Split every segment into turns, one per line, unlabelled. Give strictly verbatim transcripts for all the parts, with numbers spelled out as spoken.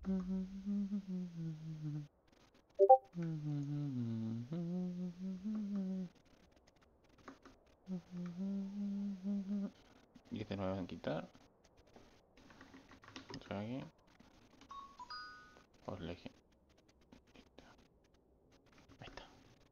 Y este no me van a quitar. Otro aquí. Os elegí. Ahí está.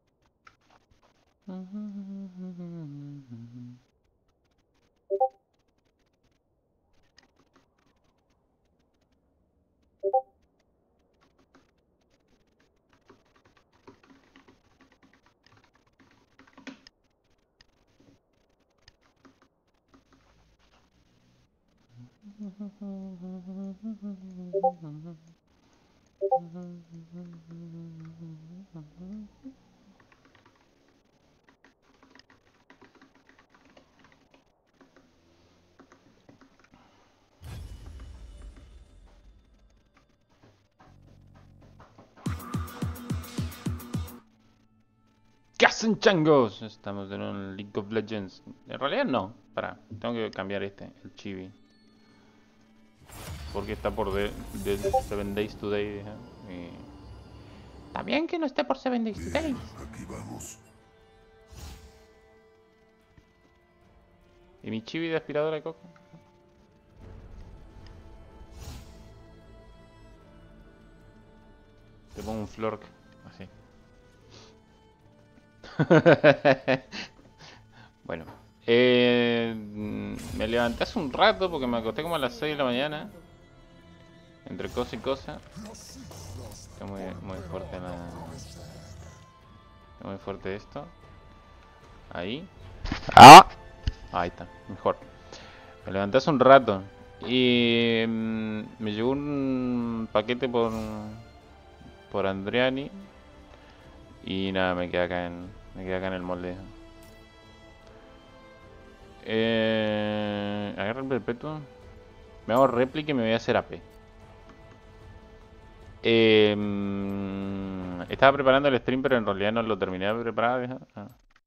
¿Qué hacen, changos? Estamos en un League of Legends. En realidad no. Pará, tengo que cambiar este, el chibi. Porque está por de, de Seven Days Today. ¿eh? Y... Está bien que no esté por Seven Days Today.
Aquí vamos.
¿Y mi chibi de aspiradora de coco? Te pongo un flork, así. Bueno, eh, me levanté hace un rato porque me acosté como a las seis de la mañana. Entre cosa y cosa. Está muy, muy fuerte la... Está muy fuerte esto. Ahí. ¡Ah! Ahí está, mejor. Me levanté hace un rato. Y mmm, me llegó un paquete por... Por Andriani. Y nada, me quedé acá en... Me quedé acá en el molde. Eh, agarra el perpetuo. Me hago réplica y me voy a hacer A P. Eh, estaba preparando el stream, pero en realidad no lo terminé de preparar. Ah.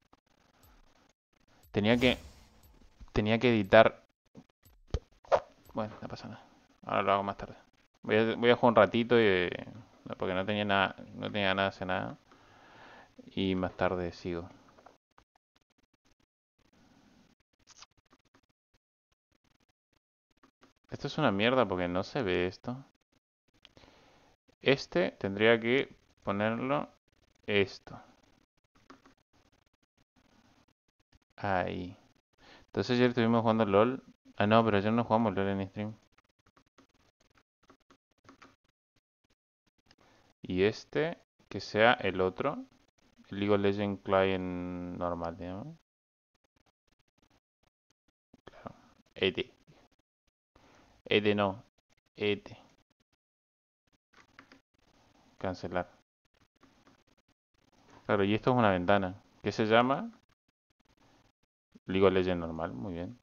Tenía que... Tenía que editar... Bueno, no pasa nada. Ahora lo hago más tarde. Voy a, voy a jugar un ratito y, porque no tenía nada, no tenía nada de hacer nada. Y más tarde sigo. Esto es una mierda porque no se ve esto. Este tendría que ponerlo esto. Ahí. Entonces ayer estuvimos jugando LOL. Ah, no, pero ayer no jugamos LOL en stream. Y este, que sea el otro. El League of Legends Client normal, digamos. Claro. Este. Este no. Este. Cancelar. Claro, y esto es una ventana. ¿Qué se llama? League of Legends normal, muy bien.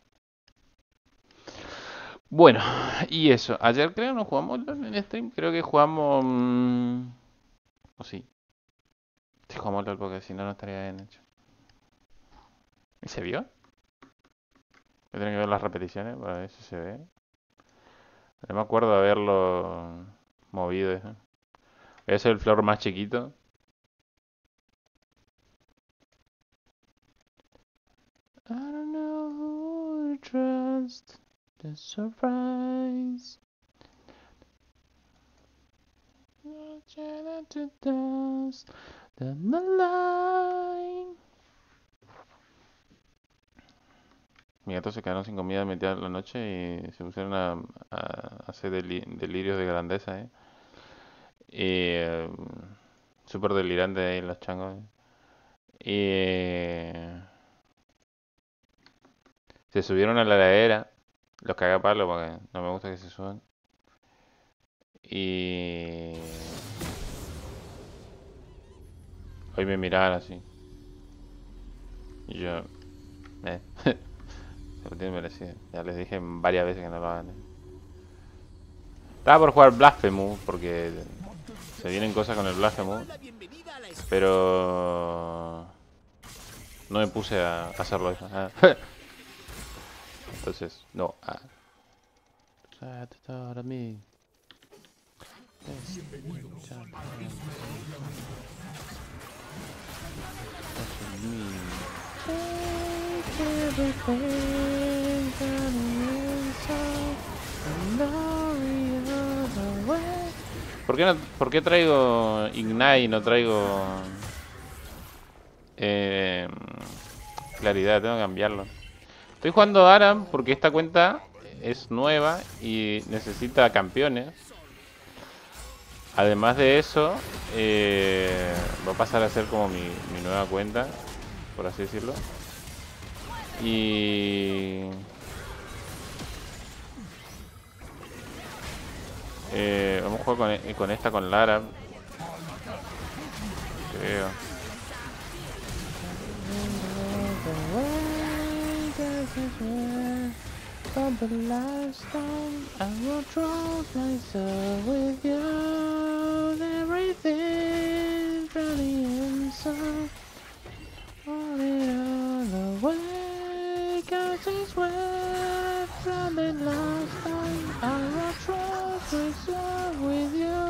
Bueno, y eso. Ayer creo no jugamos LOL en stream. Creo que jugamos... mmm, o sí. Sí jugamos LOL porque si no, no estaría bien hecho. ¿Y se vio? Voy a tener que ver las repeticiones para ver si se ve. No me acuerdo de haberlo movido. ¿eh? Voy a hacer el flor más chiquito. I don't know who to trust. The surprise. To dust. The line. Mis gatos se quedaron sin comida a mitad de la noche y se pusieron a, a hacer deli delirios de grandeza, ¿eh? Y eh, súper delirante ahí los changos. Y eh, se subieron a la heladera, los cagué a palo porque no me gusta que se suban. Y hoy me miraban así. Y yo, eh, se lo tienen merecido. Ya les dije varias veces que no lo hagan. ¿eh? Estaba por jugar Blasphemous porque se vienen cosas con el Blasphemous. Pero no me puse a hacerlo eso. Ah. Entonces, no. Ah. ¿Por qué, no, ¿Por qué traigo Ignite y no traigo eh, Claridad? Tengo que cambiarlo. Estoy jugando Aram porque esta cuenta es nueva y necesita campeones. Además de eso, eh, va a pasar a ser como mi, mi nueva cuenta, por así decirlo. Y... Eh, vamos a jugar con, con esta, con Lara. Creo. But the last time I will trust myself with you, everything really inside. All it all away, cause I swear from the last time I will trust myself with you.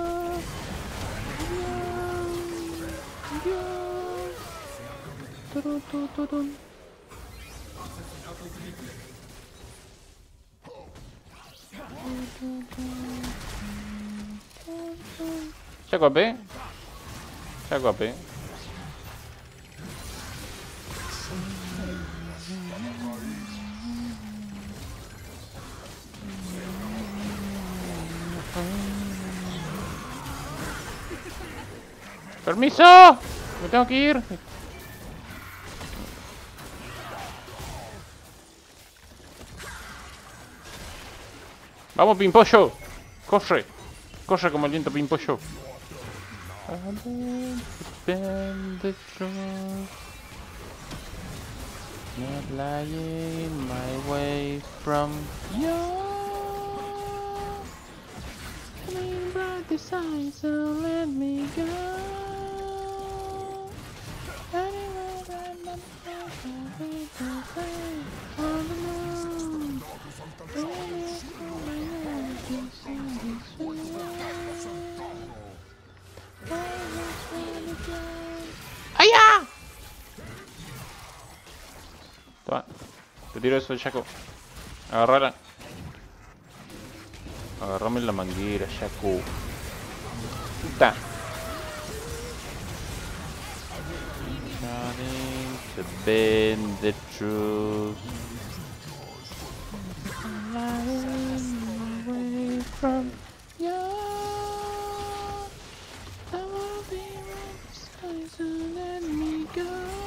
You, you. Tudun, tudun, tudun. Chaco A P. Chaco A P. ¡Permiso! Me tengo que ir. Vamos, Pimpollo. Corre. Corre como el viento, Pimpollo. Not lying my way from you. Coming bright design, so let me go. Anywhere I'm not with the flame on the moon. ¡Ay, toma, te tiro eso, Shaco. Agarrala. Agarrame la manguera, Shaco. Puta. Trying to bend the truth. I'm away from you. I wanna be right beside you, let me go.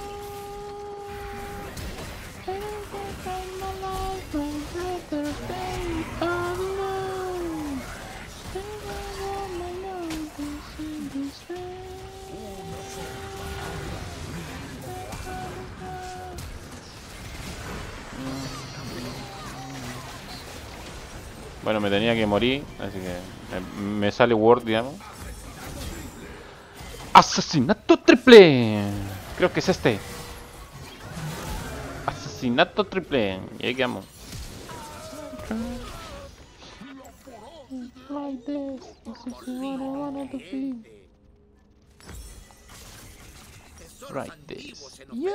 Everything from my life, my brother, baby, all alone. Everyone on my nose, this in this way. Bueno, me tenía que morir, así que me, me sale Word, digamos. ¡Asesinato triple! Creo que es este. Asesinato triple. Y ahí quedamos. Like this. This is what I wanted to be. Right this. Yeah.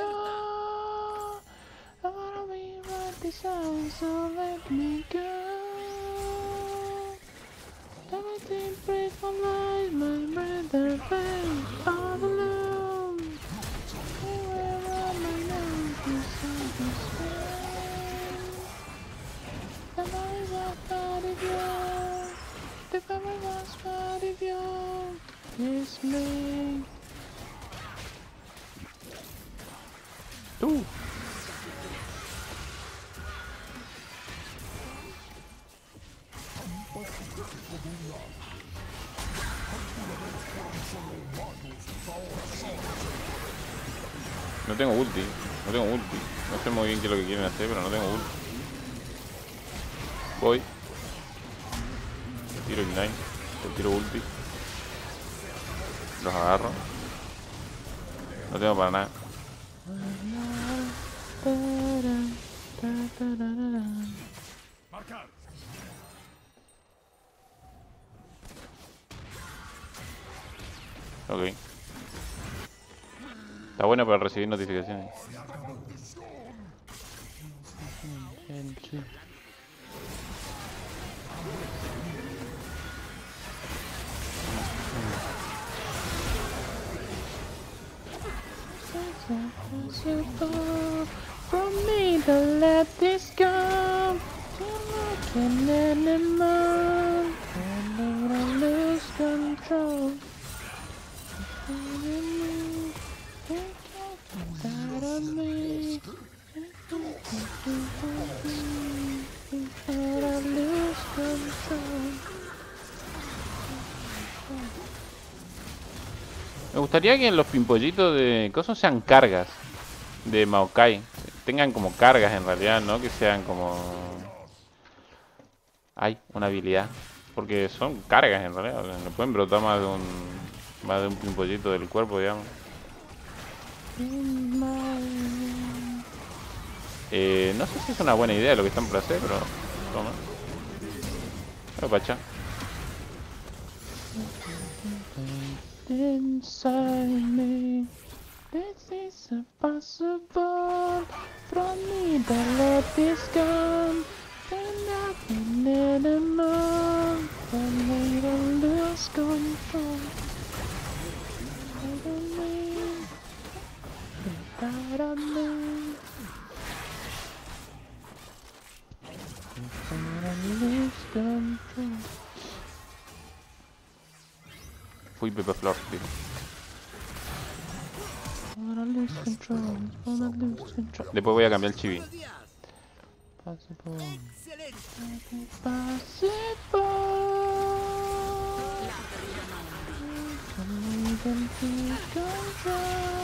I wanna be right beside, so let me go. Everything breaks my life, my brother fell all alone. Everywhere on my nose, beside this way. The memory was part of you. The memory was part of you. It's me. Tú. No tengo ulti, no tengo ulti. No sé muy bien qué es lo que quieren hacer, pero no tengo ulti. Voy. Te tiro Ignite, te tiro ulti. Los agarro. No tengo para nada. Ok. Está bueno para recibir notificaciones.
From me to let this go. You're like an animal. And I lose control. Inside of me. And I lose control.
Me gustaría que los pimpollitos de cosas sean cargas de Maokai. Tengan como cargas en realidad, ¿no? Que sean como... Hay una habilidad. Porque son cargas en realidad. O sea, no pueden brotar más de un... Más de un pimpollito del cuerpo, digamos. Eh, no sé si es una buena idea lo que están por hacer, pero... Toma. Pero pacha.
Inside me, this is impossible. From me to let this go. And I can anymore. From me to lose control. Inside of me, inside of me. And I lose control.
Fui Pepe Flor, tío.
Wanna lose control, wanna lose control.
Después voy a cambiar el chibi.
Possible,
Excelente.
possible. Can take control.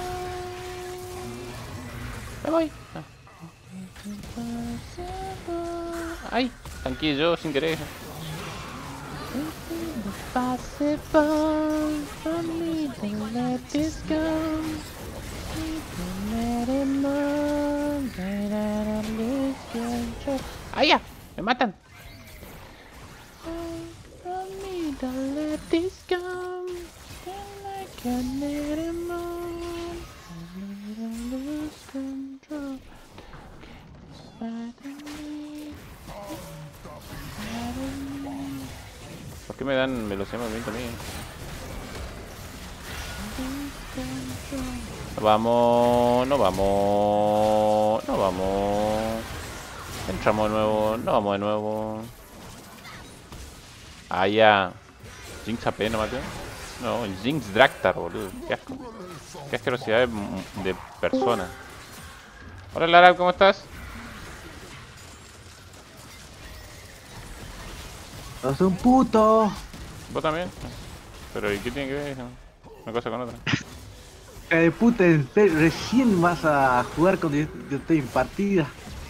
Me voy. Ah.
Possible.
Ay, tanqué yo sin querer.
Possible for me to let this go. We can let it on, but I don't lose control.
¡Ay, ya! ¡Me matan!
For me to let this go, and I can let it on, I don't lose control. Inside of me, inside of me.
¿Por qué me dan velocidad de movimiento a mí? No vamos, no vamos, no vamos. Entramos de nuevo, no vamos de nuevo. Ah, ya. Jinx A P, ¿no maté? No, el Jinx Draktar, boludo. Qué asco. Qué asquerosidad de, de persona. Hola Lara, ¿cómo estás?
¡Sos un puto!
¿Vos también? Pero ¿y qué tiene que ver una cosa con otra?
Eh, puta, en serio, recién vas a jugar cuando yo, yo estoy en partida.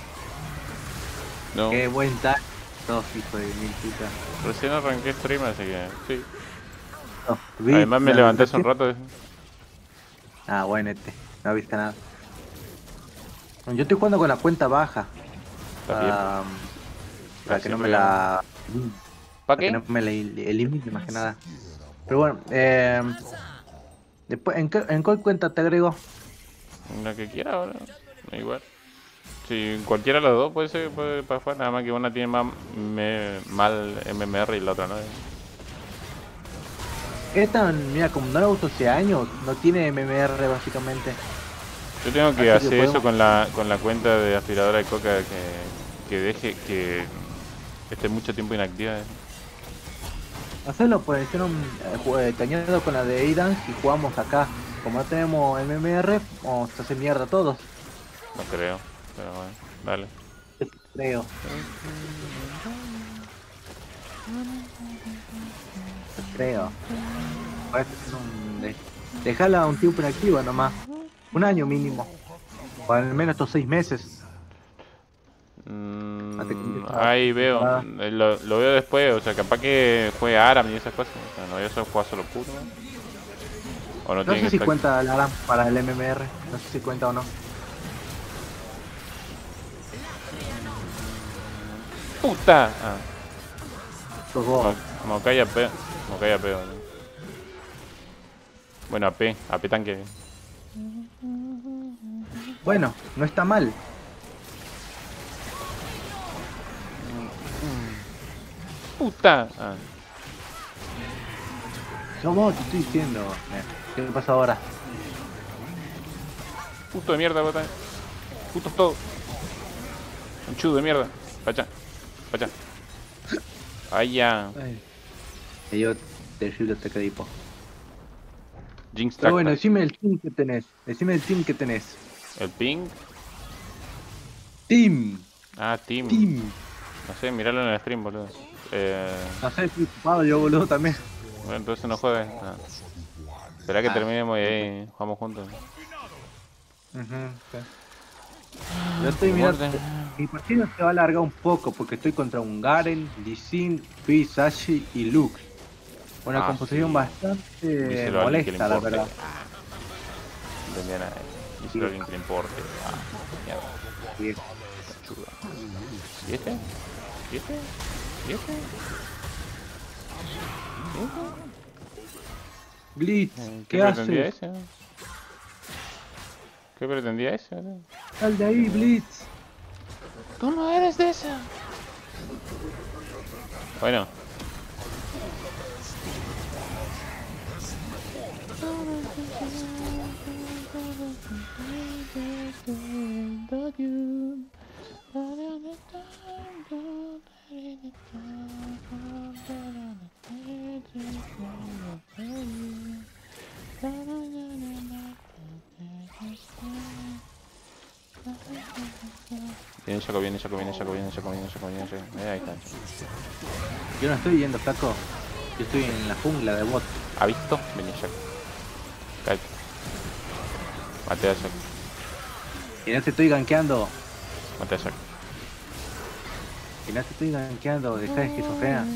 No,
Qué buen tag. Sos, hijo de mil puta.
recién arranqué stream, así que sí.
No, vi-
Además me
la-
levanté hace un rato.
Ah, bueno, este. No viste nada. Yo estoy jugando con la cuenta baja.
Está bien.
Para, para que no me
siempre-
la.
¿Para
Para que
qué?
no me la el- elimine más que nada. Pero bueno, eh. Después, ¿en, qué, ¿en cuál cuenta te agrego?
La que quiera ahora. Da igual. Si cualquiera de los dos puede ser puede para jugar, nada más que una tiene más me- mal M M R y la otra no.
Esta, mira, como no la uso hace años, no tiene M M R básicamente.
Yo tengo que
Así que
hacer
podemos-
eso con la con la cuenta de aspiradora de coca que, que deje que esté mucho tiempo inactiva.
Hacerlo, pues, yo no, eh, jue- te añado con la de Aidan y jugamos acá. Como no tenemos M M R, vamos a hacer mierda todos.
No creo, pero bueno, dale.
Creo. Creo. Parece ser un- de- Dejala un tiempo inactiva nomás. Un año mínimo. O al menos estos seis meses.
Mm,
Hasta que empiece a-
ahí veo,
Ah.
eh, lo, lo veo después, o sea, capaz que juegue Aram y esas cosas. O sea, no voy a solo jugar solo puro. O no,
No
tiene
sé
que
si
estar-
cuenta la RAM para el M M R. No sé si cuenta o no.
¡Puta! Ah,
Sos vos.
Mo- Mocaya peo. Mocaya peo. ¿no? Bueno, A P, A P tanque.
Bueno, no está mal.
Puta. Ah,
Yo vos te estoy diciendo. eh, ¿Qué pasa ahora?
puto de mierda, bota. Putos todos. Conchudo de mierda. Pacha. Pacha. Ahí ya.
Ay. Me dio terrible este credipo.
Jinx
Pero bueno,
Tractor.
decime el team que tenés. Decime el team que tenés.
El ping.
Team.
Ah, team.
Team.
No sé, miralo en el stream, boludo. Eh,
No sé, estoy ocupado yo, boludo, también.
bueno, entonces no juegues. Ah. Esperá que
Ah.
terminemos y ahí jugamos juntos.
Ujú, sí. Yo estoy mirando. Mi partido se va a alargar un poco porque estoy contra un Garen, Lee Sin, Fizz, Sashi y Lux. Una
Ah,
composición
sí.
bastante
Díselo a alguien que le
molesta, la
importe.
verdad.
No entendía nada. Díselo a alguien que le importe. Ah, mierda.
Sí.
Conchuda. ¿Y este? ¿Y este? ¿Y este? ¿Y este?
Blitz,
Eh,
¿qué,
pretendía
haces?
ese? ¿Qué pretendía ese? boludo?
Sal de ahí, Blitz.
Tú no eres de esa.
Bueno. Viene Shaco, viene Shaco, viene Shaco, viene Shaco, viene Shaco, viene Shaco. Eh, ahí está.
Yo no estoy yendo, flaco. Yo estoy en la jungla de bot.
¿Ha visto? Viene Shaco. Cállate. Maté a Shaco.
Y no te estoy gankeando.
Maté a Shaco.
Y no te estoy gankeando. Deja de esquizofrenia.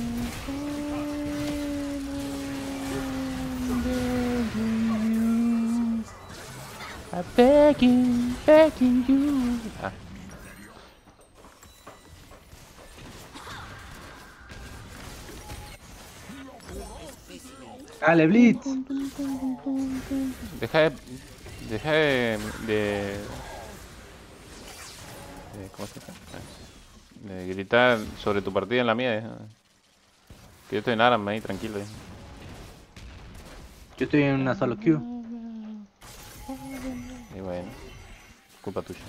I'm begging, begging you.
Ah.
Dale, Blitz.
Deja de. Deja de. de, de ¿cómo se llama? De gritar sobre tu partida en la mía. eh. Que yo estoy en Aram ahí, tranquilo. eh.
Yo estoy en una solo queue.
Y bueno, culpa tuya.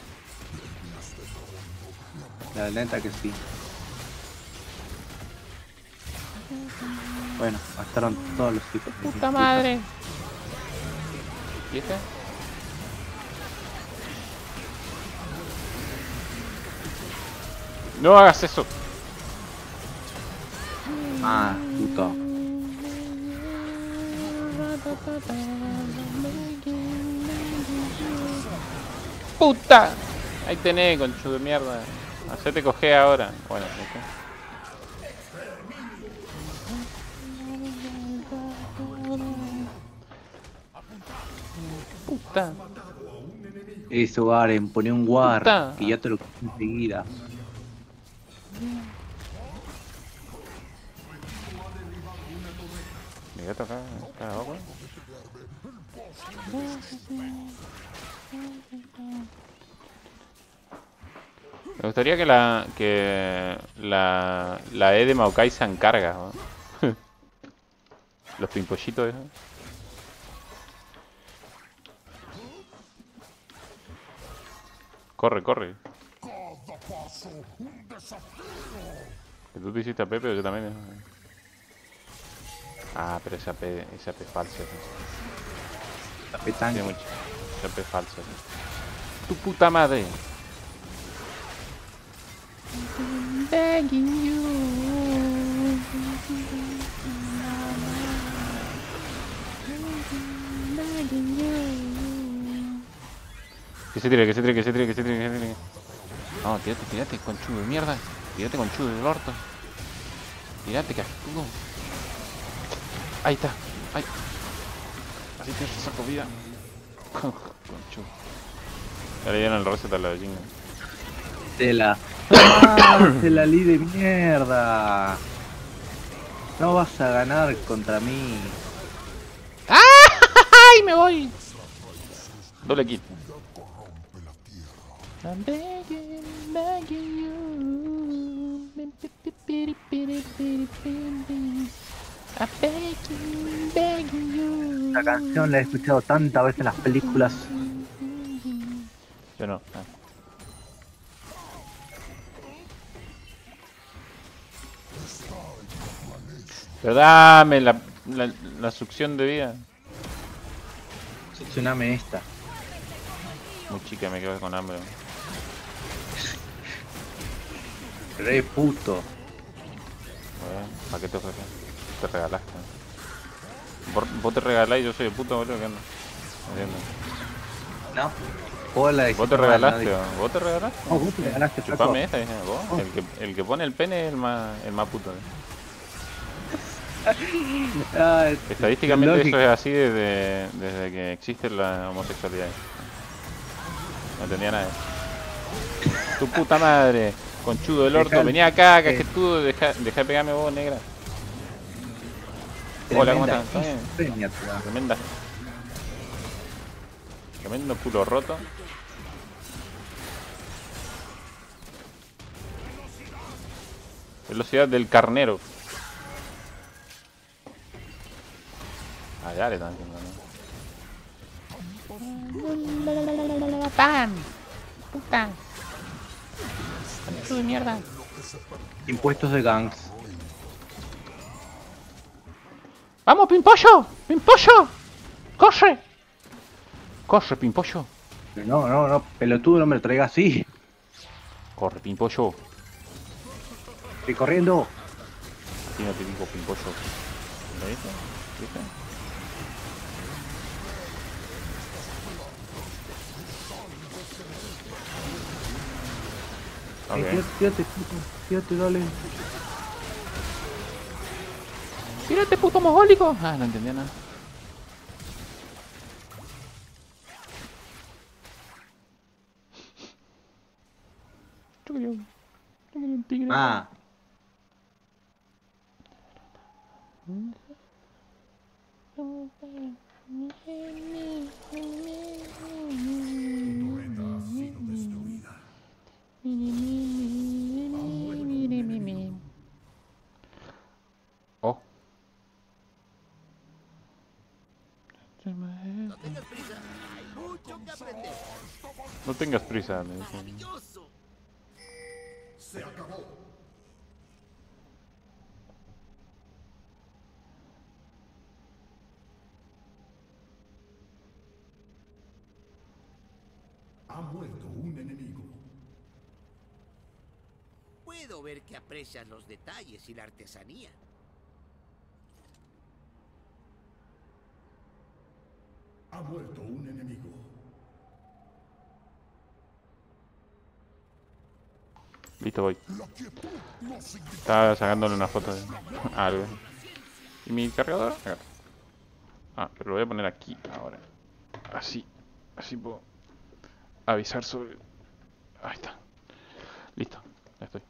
La neta que sí. Bueno, bastaron todos los hijos. de
Puta
puta.
madre.
¿Y este? No hagas eso.
Ah, puto.
¡Puta! Ahí tenés, conchudo de mierda. Hacete coger ahora. Bueno, ¿viste? Puta.
Eso, Garen, poné un war.
Puta.
Y ya te lo quito enseguida.
Mi gato acá está abajo. Me gustaría que la que la la E de Maokai se encarga, ¿no? Los pimpollitos esos. Corre, corre. Que tú te hiciste a P, pero yo también. ¿eh? Ah, pero esa P, esa P es falsa. ¿no?
La petanca.
Tiene mucho. Esa P es falsa. ¿no? Tu puta madre.
Begging you. Begging you.
Que se tire, que se tire, que se tire, que se tire, que se tire. No, tirate, tirate, conchudo de mierda. Tirate, conchudo del orto. Tirate, cascudo. Ahí está. Ahí. Así te saco vida. Conchudo. Ya le dieron el reset a la jinga.
Te la. ¡Ah! Te la li de mierda. No vas a ganar contra mí.
¡Ay,
y me voy. Doble kill.
I'm begging, begging you. I'm begging, begging you.
Esta canción la he escuchado tantas veces en las películas.
Yo no. Ah. Pero dame la, la, la succión de vida.
Succioname esta.
Muy chica, me quedo con hambre.
Re puto.
Bueno, ¿para qué te ofreces? Te regalaste. Vos, vos te regalás y yo soy el puto, boludo, ¿qué onda? ¿Entiendes?
No. Vos, la
Vos te regalaste, ¿o? Vos te regalaste.
No, vos te regalaste, flaco.
Chupame esta, dije, vos.
Oh.
El que, el que pone el pene es el más, el más puto. ¿eh?
Ah,
Estadísticamente
lógico.
eso es así desde, desde que existe la homosexualidad. No entendía nada. Tu puta madre, conchudo del orto,
Deja-
venía acá,
eh.
cajetudo, deja, deja de pegarme vos, negra. Hola, ¿cómo estás? ¿Todo bien?
Tremenda esquizofrenia.
Tremenda. Tremendo culo roto. Velocidad del carnero. Allá le están haciendo, ¿no?
¡Pan! ¡Puta! ¡Tú de mierda!
Impuestos de gangs.
¡Vamos, Pimpollo! ¡Pimpollo! ¡Corre!
Corre, Pimpollo.
No, no, no, pelotudo, no me lo traiga así.
Corre, Pimpollo.
Estoy corriendo.
Así no te digo Pimpollo. ¿Lo viste? ¿Viste?
Eh,
Ok.
tírate, tírate, puto, tírate, dale.
¡Tírate, puto mogólico!
Ah, no entendía nada.
Yo quería un, yo quería un tigre.
Ah,
Oh.
No tengas prisa, hay mucho que aprender.
No tengas prisa, me dicen.
Maravilloso.
Ha muerto un enemigo.
Puedo ver que aprecias los detalles y la artesanía.
Ha muerto un enemigo.
Listo, voy. Estaba sacándole una foto de algo. ¿Y mi cargador? Acá. Ah, pero lo voy a poner aquí ahora. Así. Así puedo avisar sobre... Ahí está. Listo. Ya estoy.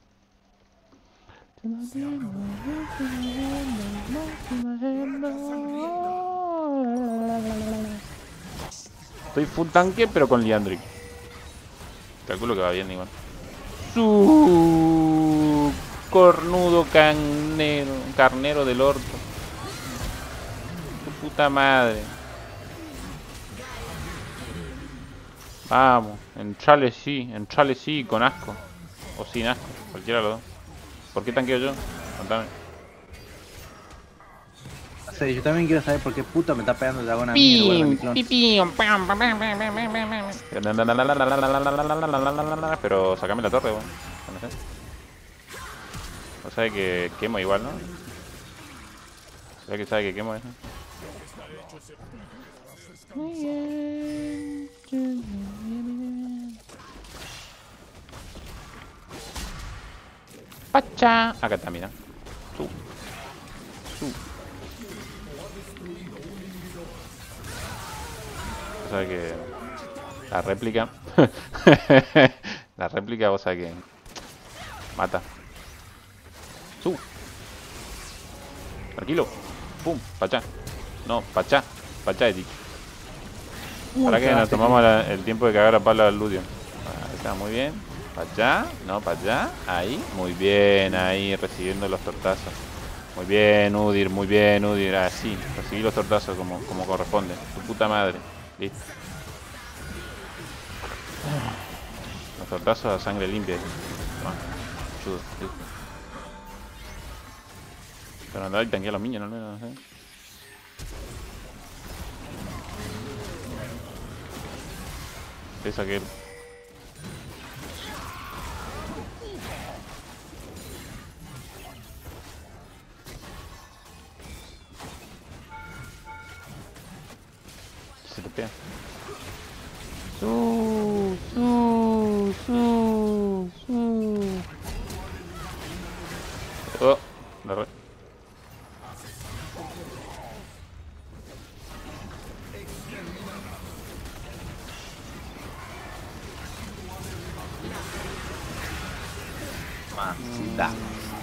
Estoy full tanque, pero con Liandric. Calculo que va bien igual. Su cornudo carnero, carnero del orto. Tu puta madre. Vamos, entrale sí, entrale sí, con asco. O sin asco, cualquiera de los dos. ¿Por qué tanqueo yo? Contame.
no sé, yo también quiero saber por qué puta me está pegando el dragón a mí en lugar de mi
¡Pim!
clon.
¡Pipim! ¡Pam! ¡Pam! ¡Pam! ¡Pam! ¡Pam! ¡Pam! ¡Pam!
Pero sacame la torre, weón. No sé. O sea que quemo igual, ¿no? O sea que sabe que quemo eso.
¡Pacha!
Acá está, mira. Su. Su. O sea que... La réplica... la réplica, o sea que... Mata. Su. Tranquilo. Pum. Pachá. No, pachá. Pachá de ti.
Uy,
Para que nos
cagaste,
tomamos
Chris.
la- el tiempo de cagar a palo al Ludio. Ahí está, muy bien. Para allá, no, para allá. Ahí, muy bien, ahí, recibiendo los tortazos. Muy bien, Udir, muy bien, Udir. Así, recibí los tortazos como, como corresponde. Tu puta madre. Listo. Los tortazos a sangre limpia. Toma, chudo, listo. Pero andar y tanquear a los minions, al menos, ¿eh? Esa que... Se te pega. Su, su, su, su. Oh, la re...
Mamacita.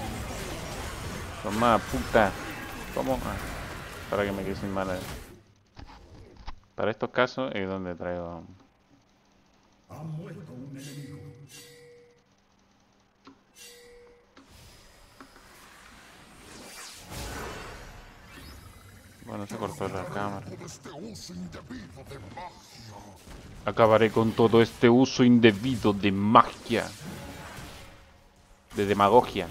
Toma, puta. ¿Cómo? Ah, para que me quede sin mana. Para estos casos es donde traigo...
Ha muerto un enemigo.
Bueno, se cortó la cámara. Acabaré con todo este uso indebido de magia. De demagogia.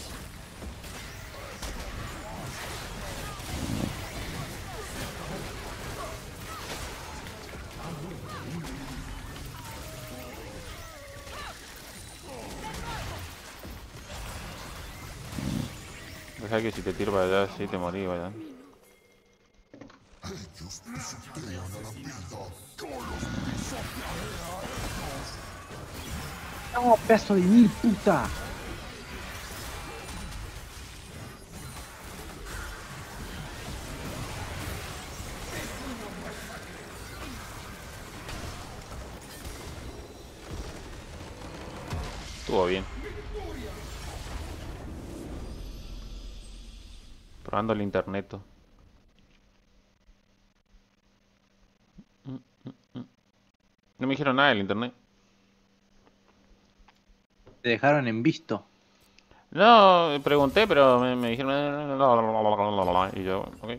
Deja que si te tiro para allá, sí te morí, vaya.
No, pedazo de mil puta.
Estuvo bien. Probando el internet. No me dijeron nada del internet.
Te dejaron en visto.
No, pregunté, pero me, me dijeron... Y yo, ok.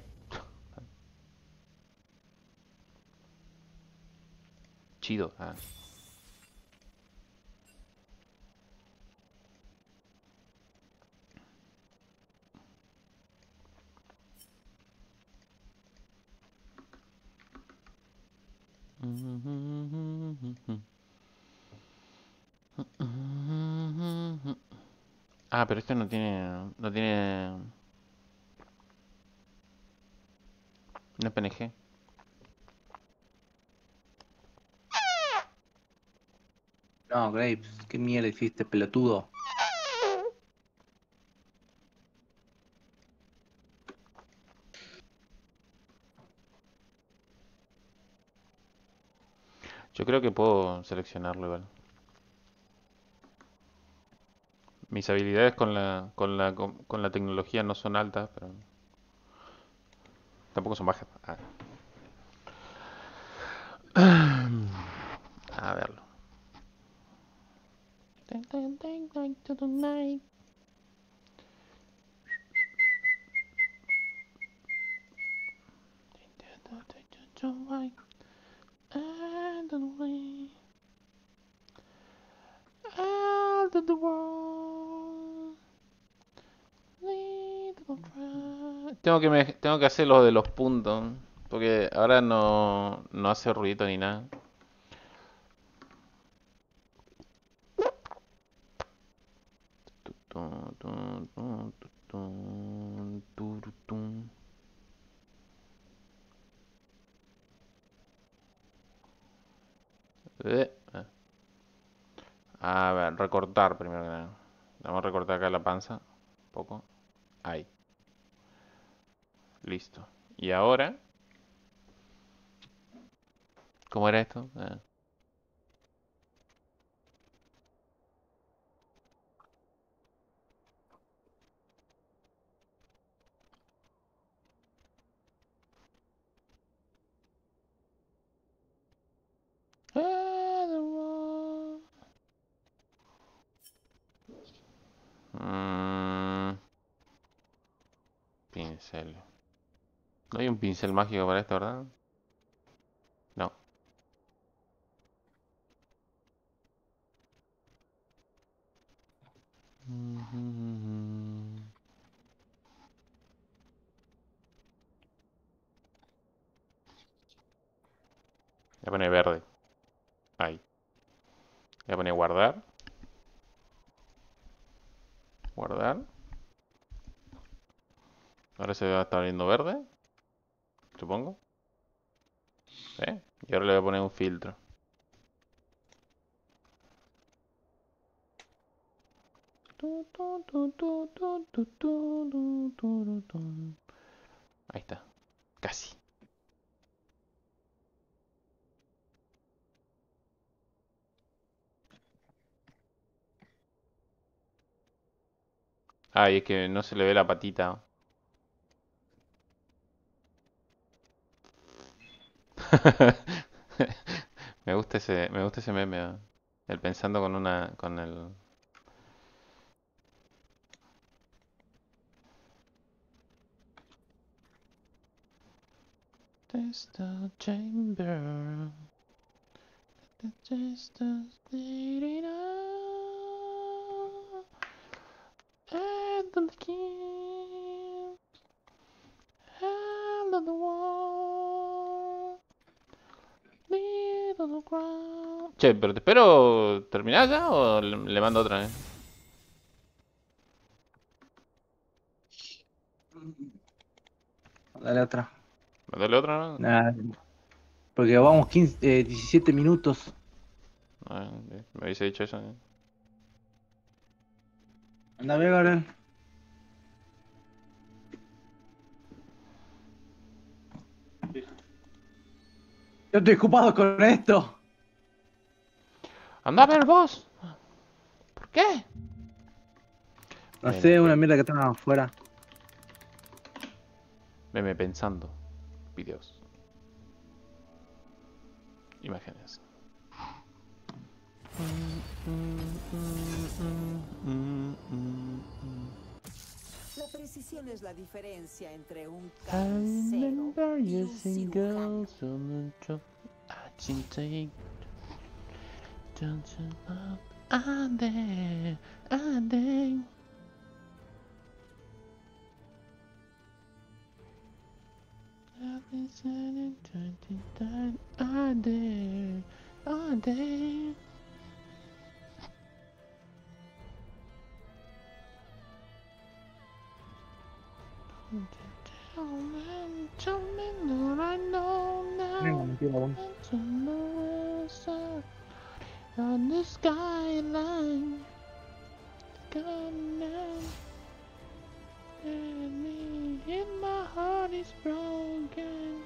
Chido. Ah. Ah, pero este no tiene... No tiene... No es P N G.
No, Graves, qué mierda hiciste, pelotudo.
Yo creo que puedo seleccionarlo igual. Mis habilidades con la, con la, con, con la tecnología no son altas, pero tampoco son bajas. Ah. A verlo. Tengo que, me, tengo que hacer lo de los puntos. Porque ahora no, no hace ruido ni nada. Tun, tun, tun, tun, turu, tun. Eh, eh. A ver, recortar primero que nada. Vamos a recortar acá la panza. Un poco. Ahí. Listo. Y ahora, ¿cómo era esto? Ah. Mm, pincel. No hay un pincel mágico para esto, ¿verdad? No. Voy a poner verde. Ahí. Voy a poner guardar. Guardar. Ahora se va a estar viendo verde. Supongo. ¿Sí? Y ahora le voy a poner un filtro. Ahí está. Casi. Ay, es que no se le ve la patita. Me gusta ese, me gusta ese meme. ¿eh? El pensando con una, con el. Crystal chamber. The distance leading up. And the king. Hand on the wall. Lead on the ground. Che, pero te espero terminar ya o le, le mando otra vez.
Dale otra.
¿Mandale otra? ¿No?
Nah, porque vamos quince, eh, diecisiete minutos.
Ah, me hubiese dicho eso. ¿eh?
Anda, ve, Gabriel. Yo estoy ocupado con esto.
Anda a ver vos. ¿Por qué?
No
Bueno,
sé, una
ok.
mierda que estaba afuera.
Meme pensando. Videos. Imágenes.
La precisión es la diferencia entre un
I
carnicero
remember
y
you
un
single
cirujano.
on the top. I can take. Don't you love? I'm there. I'm there. I've been saying twenty times. I'm there. I'm there. Tell me, tell me that I know
Venga,
now.
mentira, bueno.
To know what's up on the skyline. Come now. And me, and my heart is broken.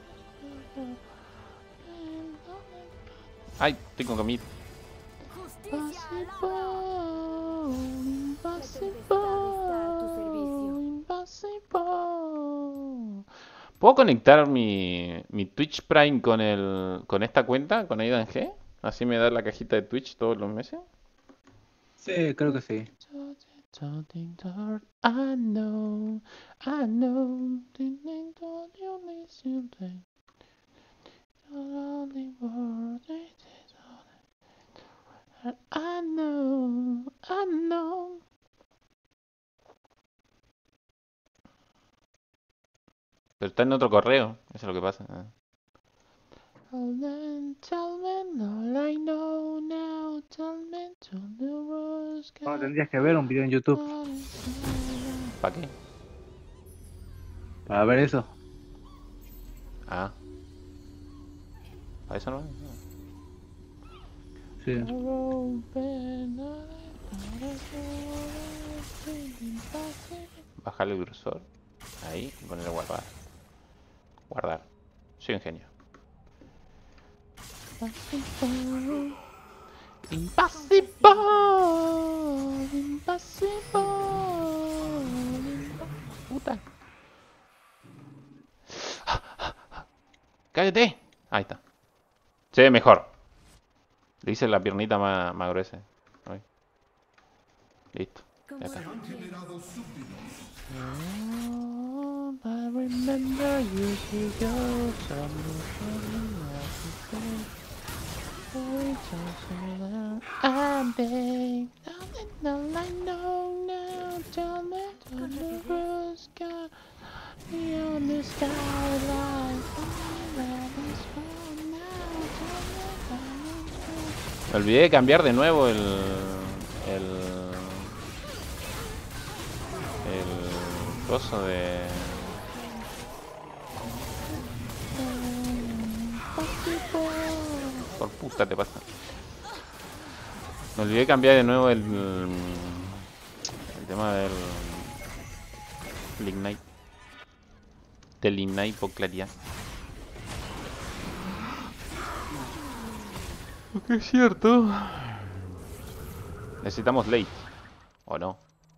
Ay, tengo que mirar.
¡Justicia!
Impossible,
servicio.
impossible, impossible.
¿Puedo conectar mi, mi Twitch Prime con el con esta cuenta, con Aidan G? Así me da la cajita de Twitch todos los meses.
Sí, creo que sí.
Something dark, I know, I know. Didn't told you listen to the only word it is all. I know, I know.
Pero está en otro correo, eso es lo que pasa. Ah.
Oh, then tell me all I know now. Tell me to the rose
Bueno,
sky.
tendrías que ver un video en YouTube
¿Para qué?
para ver eso.
Ah. ¿Para eso no?
Sí.
Bajarle el grosor. Ahí y ponerle guardar. Guardar. Soy un genio.
Impossible, impossible.
Puta. ¡Cállate! Ahí está. Se ve mejor. Le hice la piernita más, más gruesa. Ahí. Listo. Ya está.
Oh, I remember years ago, I'm big, all I know now, tell me, tell the blue sky, beyond the skyline,
Me olvidé de cambiar de nuevo el... El... El... coso de... Por puta te pasa. Me olvidé de cambiar de nuevo el... El tema del... El Ignite. Del Ignite por claridad. Porque es cierto. Necesitamos late. ¿O no?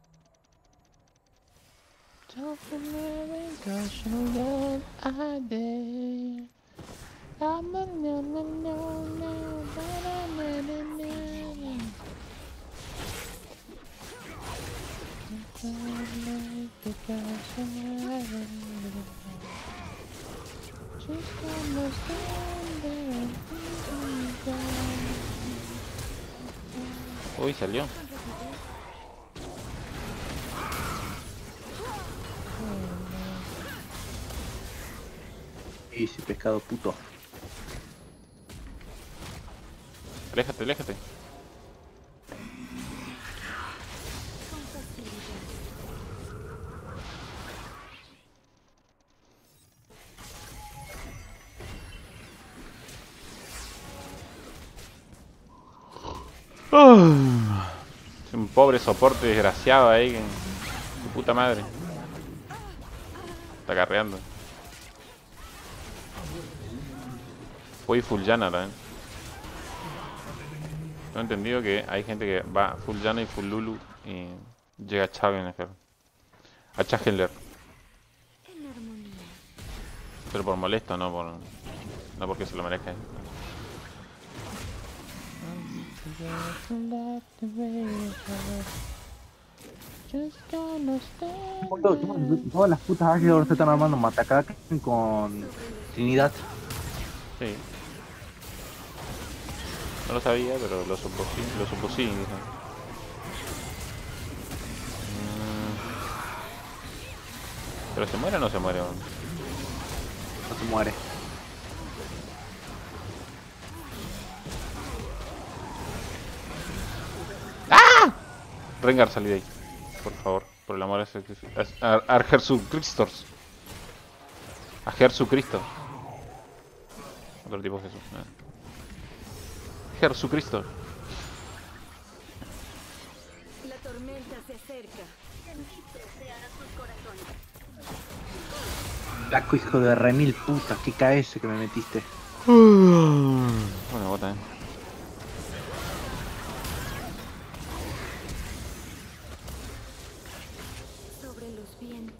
Uy, salió.
Easy, pescado puto.
Aléjate, aléjate. Oh. Es un pobre soporte desgraciado ahí. Que... Su puta madre. Está carreando. Voy full Yana también. Tengo entendido que hay gente que va full Yana y full Lulu y llega a Challenger. A Challenger. Pero por molesto, no por. No porque se lo merezca.
Boludo, todas las putas ágiles ahora se están armando Matacak con Trinidad.
Sí. No lo sabía, pero lo supusí, lo supusí. Mm. ¿Pero se muere o no se muere?
No se muere.
Rengar, salí de ahí. Por favor, por el amor a a Jesucristo. A Jesucristo. Otro tipo Jesús. Jesucristo.
La tormenta se acerca.
Flaco hijo de remil puta, qué K S que me metiste.
Bueno, bota, eh.
Sobre los vientos.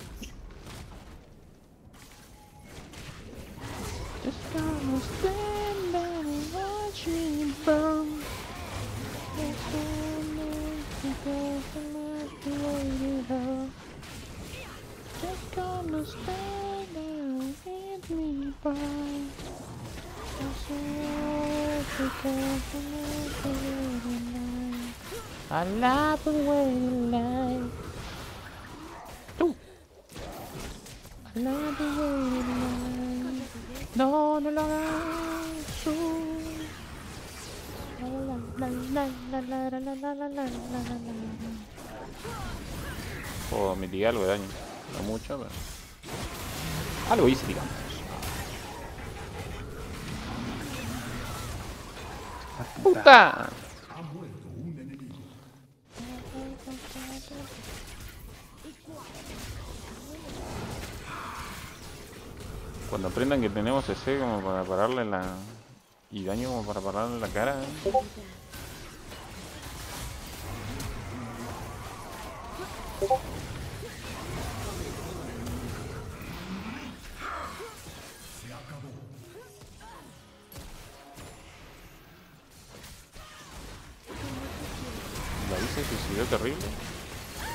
Just gonna stand there and watch me burn. Just gonna because I like the way you hurt. Just gonna stand there and let me burn. Just because I like the way you lie. I like the way you lie. Tú. I like the way you lie. No, no lo hagas tú. La la la la la la la la la la la.
Puedo mitigar algo de daño. No mucho, pero... Algo hice, digamos. ¡Puta! Cuando aprendan que tenemos ese como para pararle la... Y daño como para pararle la cara. La hice, suicidó terrible.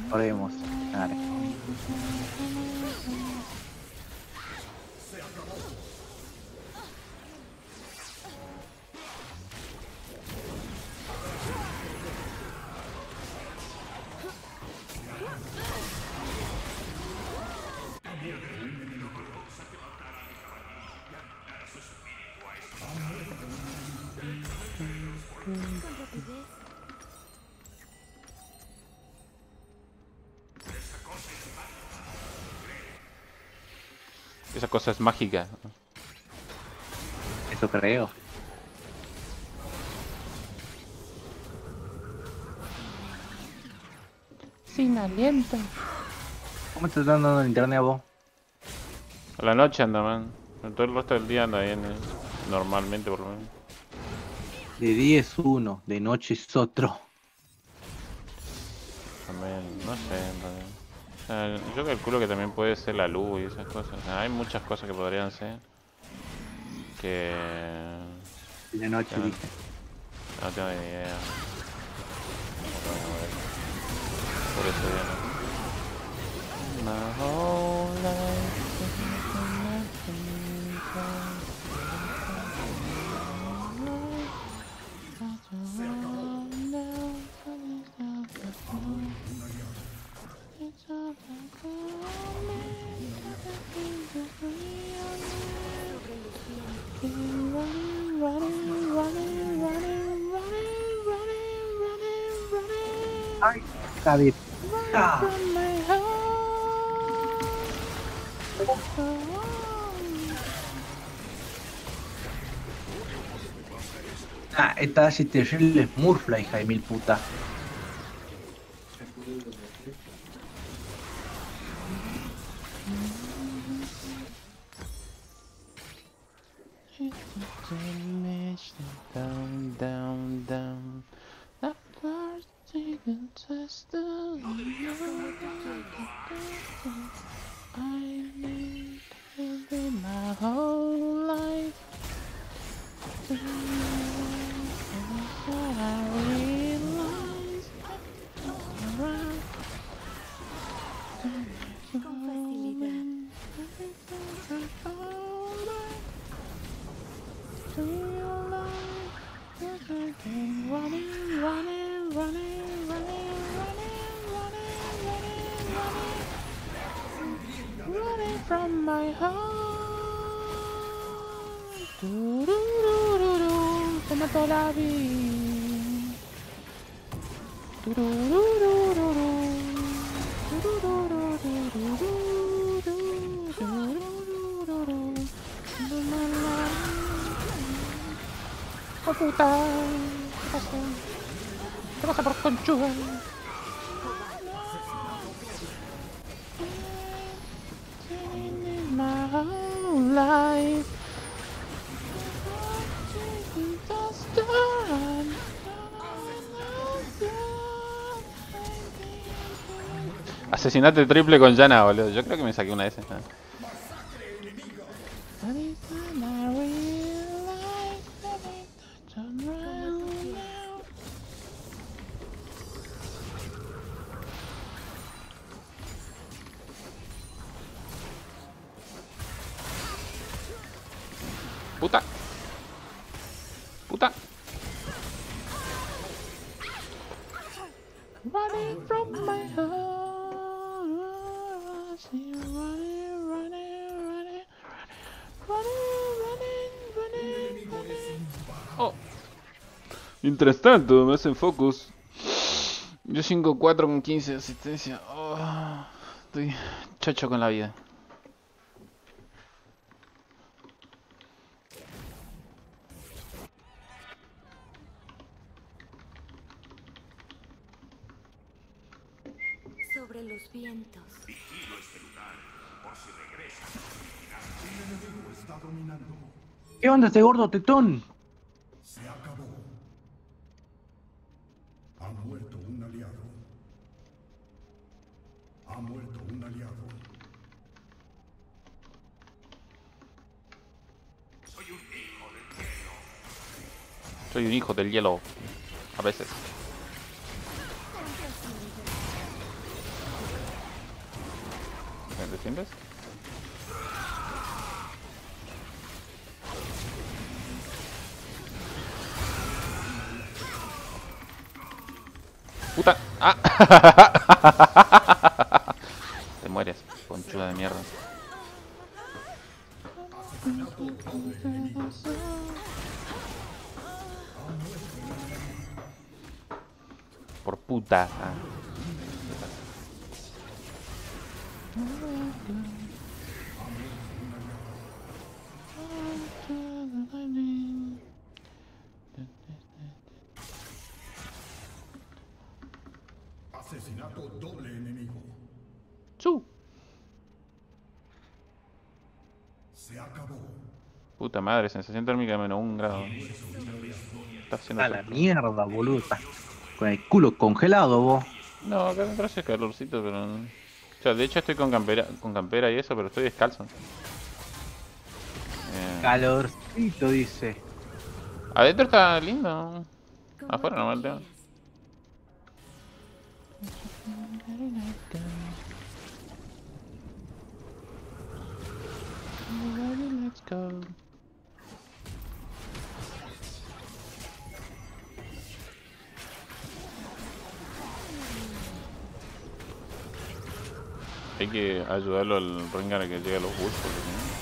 Oremos. Dale.
Esa cosa es mágica.
Eso creo.
Sin aliento.
¿Cómo estás dando en internet a vos?
A la noche anda, man. Todo el resto del día anda bien, eh. Normalmente por lo menos.
De día es uno, de noche es otro.
También, no sé, en realidad. O sea, yo calculo que también puede ser la luz y esas cosas. O sea, hay muchas cosas que podrían ser. Que...
De noche,
Claro.
dije.
No tengo ni idea. Por eso ya no. My whole life
Ay, David. Ah, ah, esta hace terrible Smurf, la hija de mil puta.
down, down, down. That first taken test of I need to be my whole life. I realize around
Con facilidad.
Running, running, running, running, running, running, running, running from my heart. Du, du, du, du, du, se mató la vida. Du, du, du, du, du, du. Du, du, du, du, du, du, du, du, du, du, du, du. Du, la, la. ¡Oh, puta! ¿Qué pasa? ¿Qué pasa por conchuda? My whole life.
Asesinato triple con Yana, boludo. Yo creo que me saqué una de esas. ¿No? Puta. Puta.
Running from my heart, running, running, running, running, running, running.
Oh. Mientras tanto, me hacen focus. Yo cinco cuatro con quince de asistencia. Oh, estoy chocho con la vida.
Sobre los vientos.
Está dominando.
¿Qué onda este gordo tetón?
Se acabó. Ha muerto un aliado. Ha muerto un aliado.
Soy un hijo del hielo. A veces. ¿Sientes? ¡Puta! ¡Ah! Te mueres, conchuda de mierda. Por puta. Ah.
Asesinato doble enemigo.
Chu.
Se acabó.
Puta madre, sensación térmica de menos un grado. Está haciendo
A la
frío.
mierda, boludo. Estás con el culo congelado, vos.
No, acá dentro hace calorcito, pero... O sea, de hecho estoy con campera, con campera y eso, pero estoy descalzo. Eh,
Calorcito, dice.
adentro está lindo. Afuera no el tema. Let's go. Hay que ayudarlo al Rengar a que llegue a los bulls porque si no...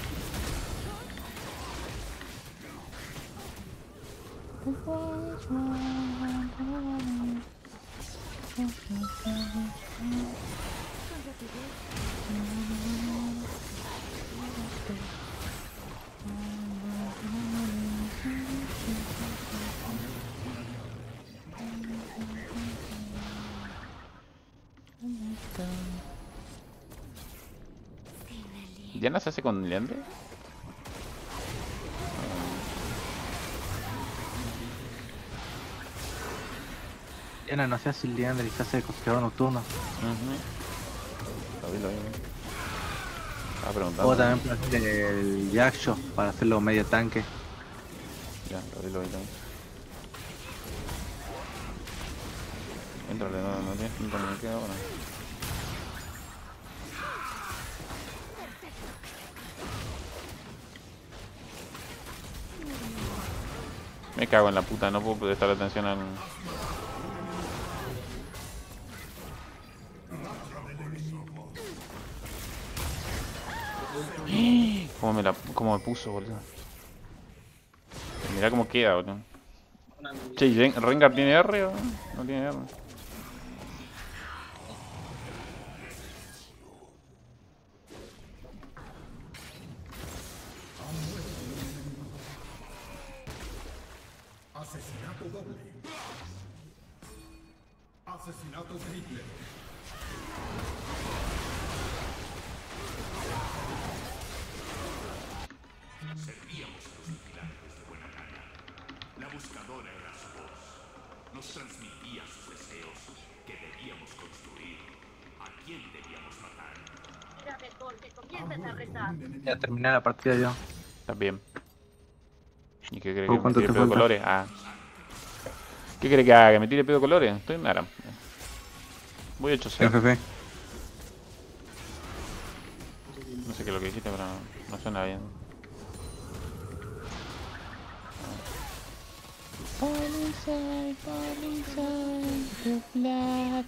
¿Diana se hace con Leandre?
Diana no se hace el Leandre y se hace el consejero nocturno.
Uh-huh. Lo vi, lo vi. Estaba preguntando.
O también puede hacer el Jackshot para hacerlo medio tanque.
Ya, lo vi, lo vi, lo vi. Entrale, no, no tienes pinta ni qué ahora. Me cago en la puta, no puedo prestar atención al... ¿Cómo me la... cómo me puso, boludo? Mirá cómo queda, boludo. Che, ¿y Ren- ¿Rengar tiene R o no tiene R?
Asesinato doble. Asesinato triple.
Servíamos a los vigilantes de buena gana. La buscadora era su voz. Nos transmitía sus deseos. Que debíamos construir. A quién debíamos matar.
Mira de gol, que comiences a rezar.
Ya terminé la partida yo.
Está bien. ¿Y qué crees
¿Por
que me
cuánto
tire
te
pedo de
falta?
colores? Ah. ¿Qué crees que haga? ¿Que me tire pedo de colores? Estoy en Nara. Voy ocho cero.
F F.
No sé qué es lo que dijiste, pero no suena bien.
Fall inside, fall inside the black.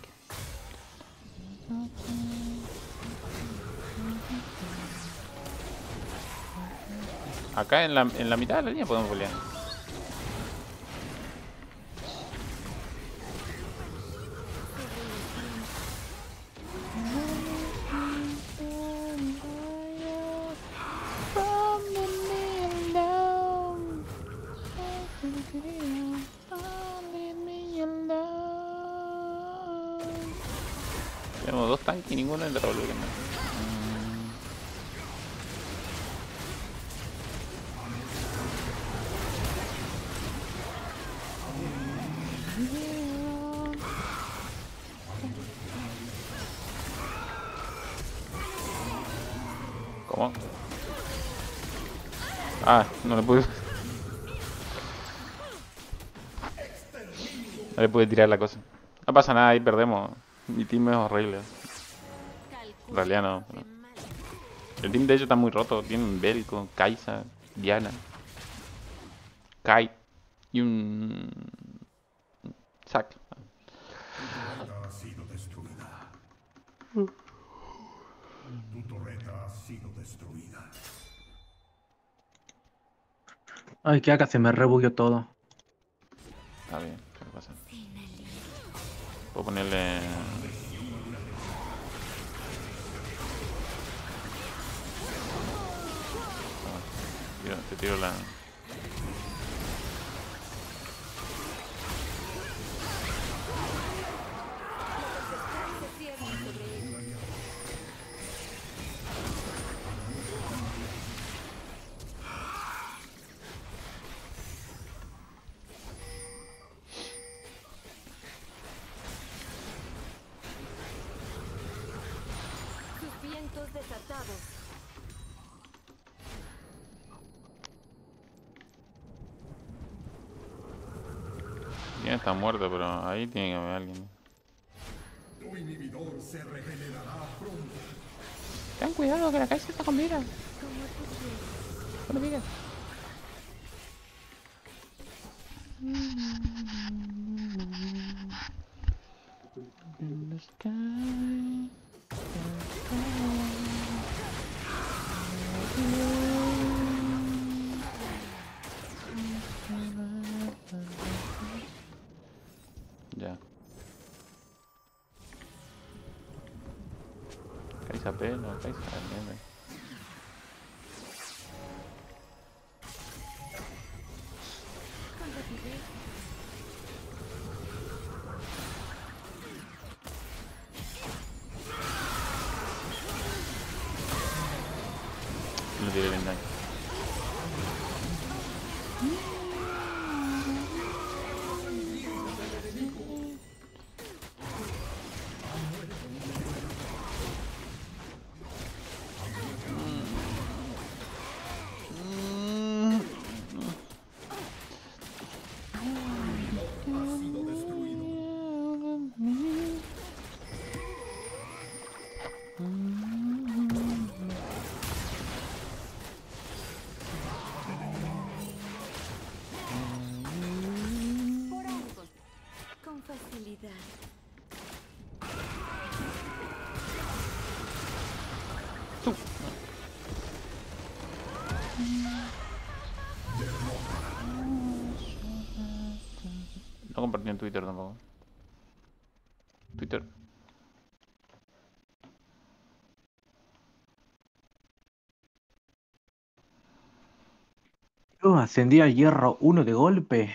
Acá en la, en la mitad de la línea podemos pelear.
From the middle down. Leave me alone.
Tenemos dos tanques y ninguno en la revolver. ¿Cómo? Ah, no le pude. No le pude tirar la cosa. No pasa nada, ahí perdemos. Mi team es horrible. En realidad no. no. El team de ellos está muy roto. Tienen Belko, Kaisa, Diana, Kai y un... Zac.
torreta ha sido destruida. Tu torreta ha sido destruida.
Ay, que acá se me rebugueó todo.
Está bien, ¿qué le pasa? Puedo ponerle... Ah, tiro- te tiro la...
Sus vientos desatados.
Bien, está muerto, pero ahí tiene que haber alguien.
Tu inhibidor se regenerará pronto.
Ten cuidado que la calle está con vida. Con vida. In the sky.
Ya. Kaisa P, no, Kaisa mierda. No tiene bien daño.
Por algo. Con facilidad.
No compartí en Twitter tampoco. Twitter.
Yo ascendí al hierro uno de golpe.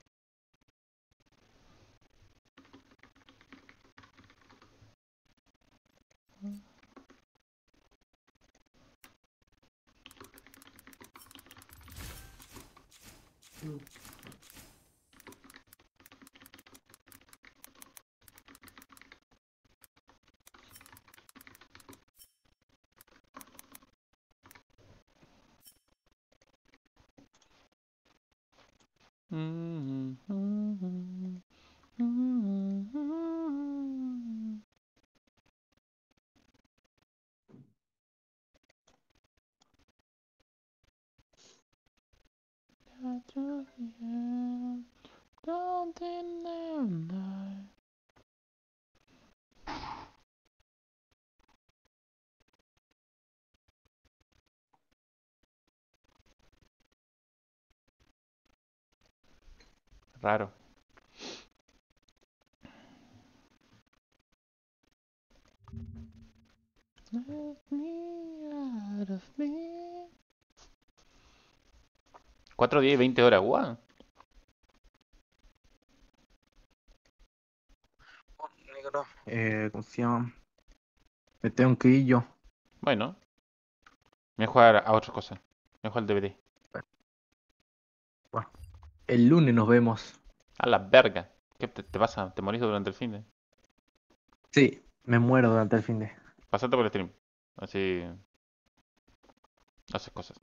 Raro.
Let me out of me.
cuatro días y veinte horas, guau.
Negro. Eh, ¿cómo se llama? Me tengo que ir yo.
Bueno, voy a jugar a otra cosa. Voy a jugar al D V D.
Bueno, el lunes nos vemos.
A la verga. ¿Qué te, te pasa? ¿Te morís durante el fin de?
Sí, me muero durante el fin de.
Pasate por el stream. Así haces cosas.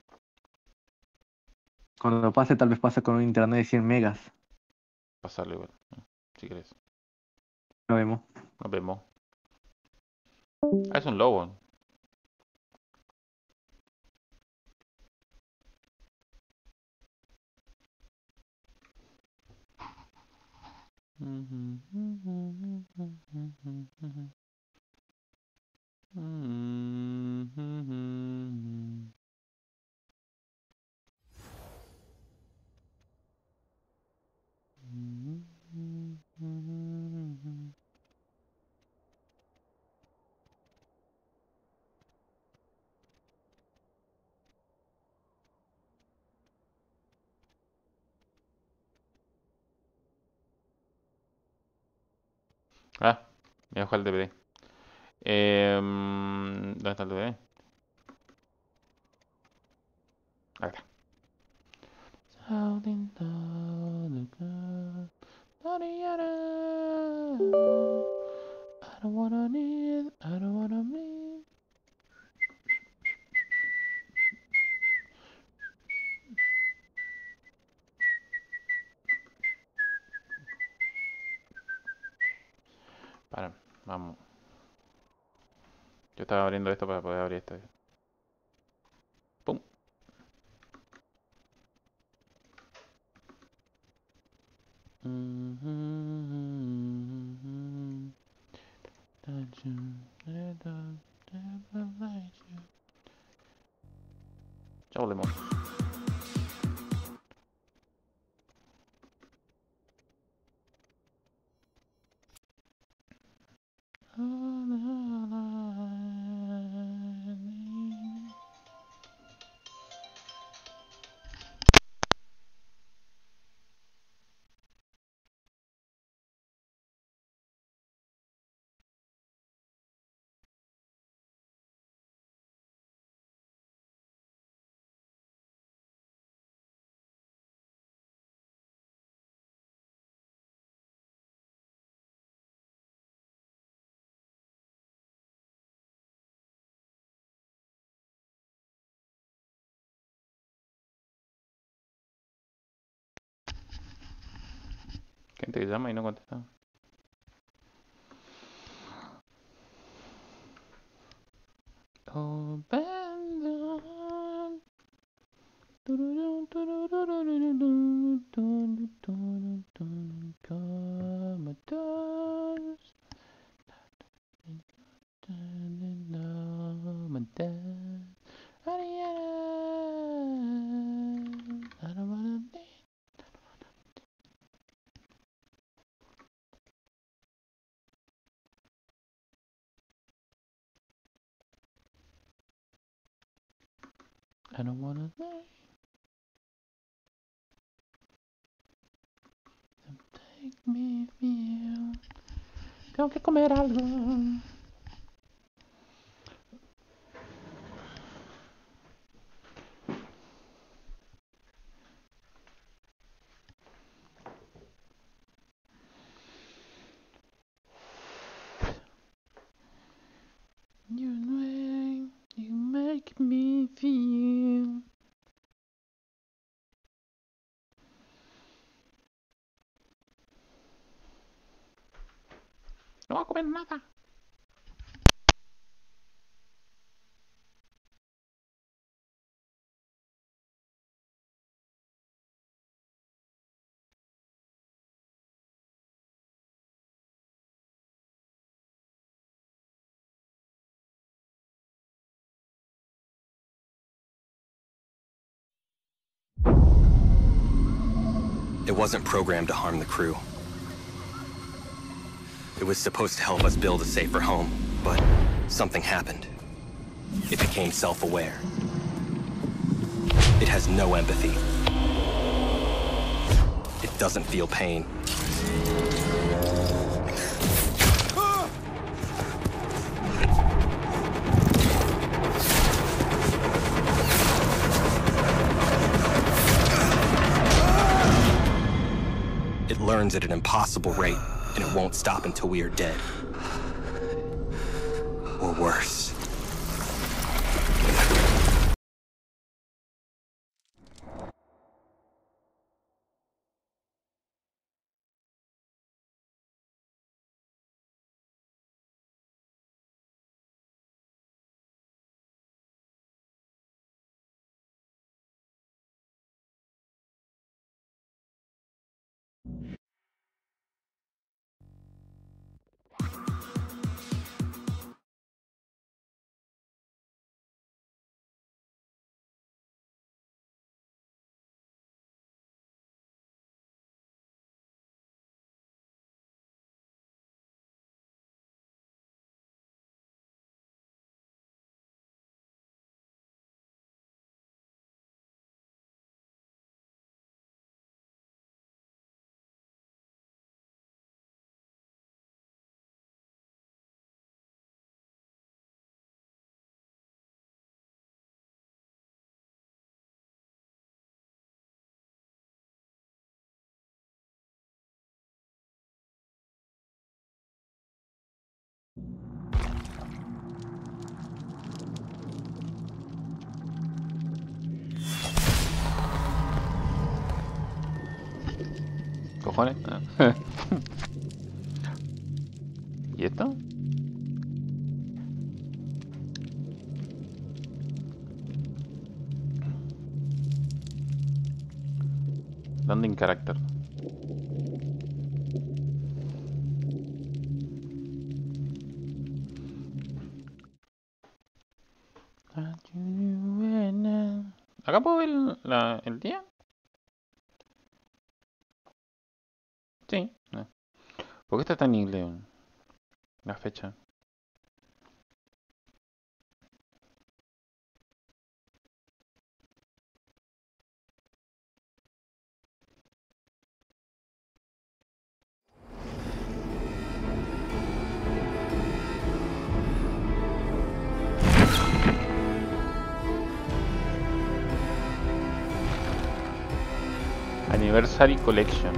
Cuando pase, tal vez pase con un internet de cien megas.
Pasarlo igual. Si querés.
Nos vemos.
Nos vemos. Ah, es un lobo. Ah, me dejó el D V D. Em, ¿dónde está el D V D? Acá está. Something down the ground, da-di-ya-da. I don't wanna need, I don't wanna need. Para, vamos. Yo estaba abriendo esto para poder abrir esto. Pum. Ya volvemos. Gente que llama y no contesta. Open down. Tururún, tururururururun, turun, turun, turun, comatose. Turning on my dad. Ariana. I don't wanna be. I don't wanna be. Take me feel. Tengo que comer algo. You know, you make me feel. No voy a comer nada.
It wasn't programmed to harm the crew. It was supposed to help us build a safer home, but something happened. It became self-aware. It has no empathy. It doesn't feel pain. It learns at an impossible rate, and it won't stop until we are dead. Or worse.
cojones? Ah. ¿Y esto? Landing character. ¿Acá puedo ver el, la, el día? Sí. No. ¿Por qué está tan en inglés? La fecha. Anniversary Collection.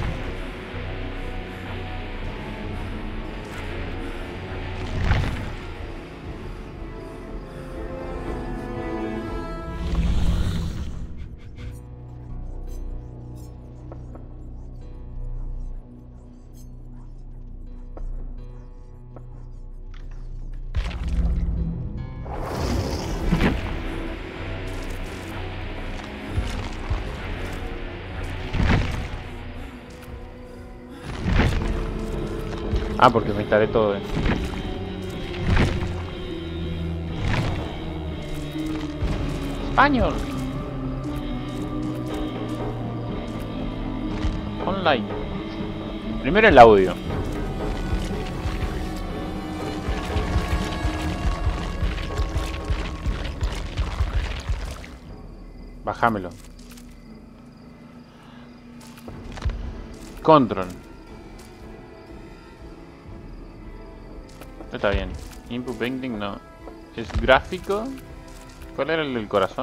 Ah, porque me instalé todo. Eh. Español. Online. Primero el audio. Bájamelo. Control. Está bien. Input painting no. Es gráfico. ¿Cuál era el del corazón?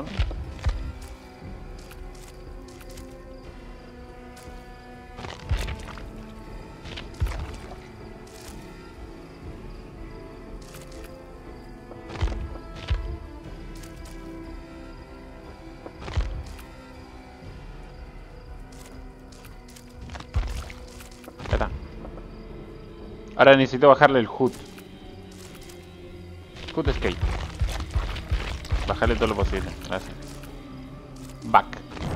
Ya está. Ahora necesito bajarle el H U D. H U D escape. Bajarle todo lo posible. Gracias. Back.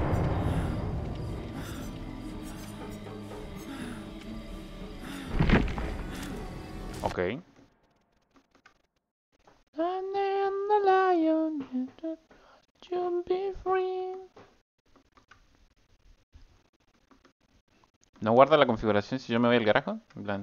Ok. ¿No guarda la configuración si yo me voy al garaje? En plan...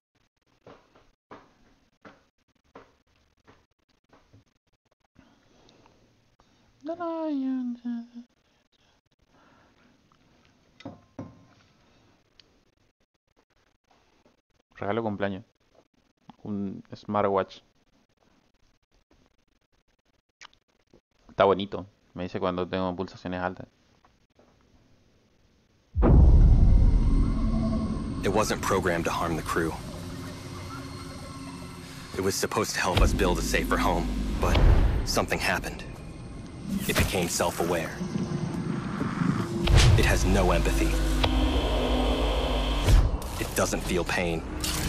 Regalo cumpleaños. Un smartwatch. Está bonito. Me dice cuando tengo pulsaciones altas.
It wasn't programmed to harm the crew. It was supposed to help us build a safer home, but something happened. It became self-aware. It has no empathy. It doesn't feel pain.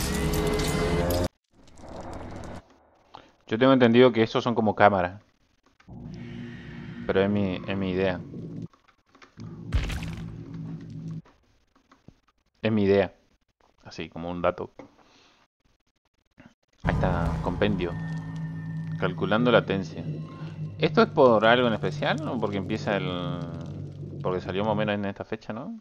Yo tengo entendido que esos son como cámaras. Pero es mi, es mi idea. Es mi idea. Así, como un dato. Ahí está, compendio. Calculando latencia. ¿Esto es por algo en especial o porque empieza el... porque salió más o menos en esta fecha, ¿no?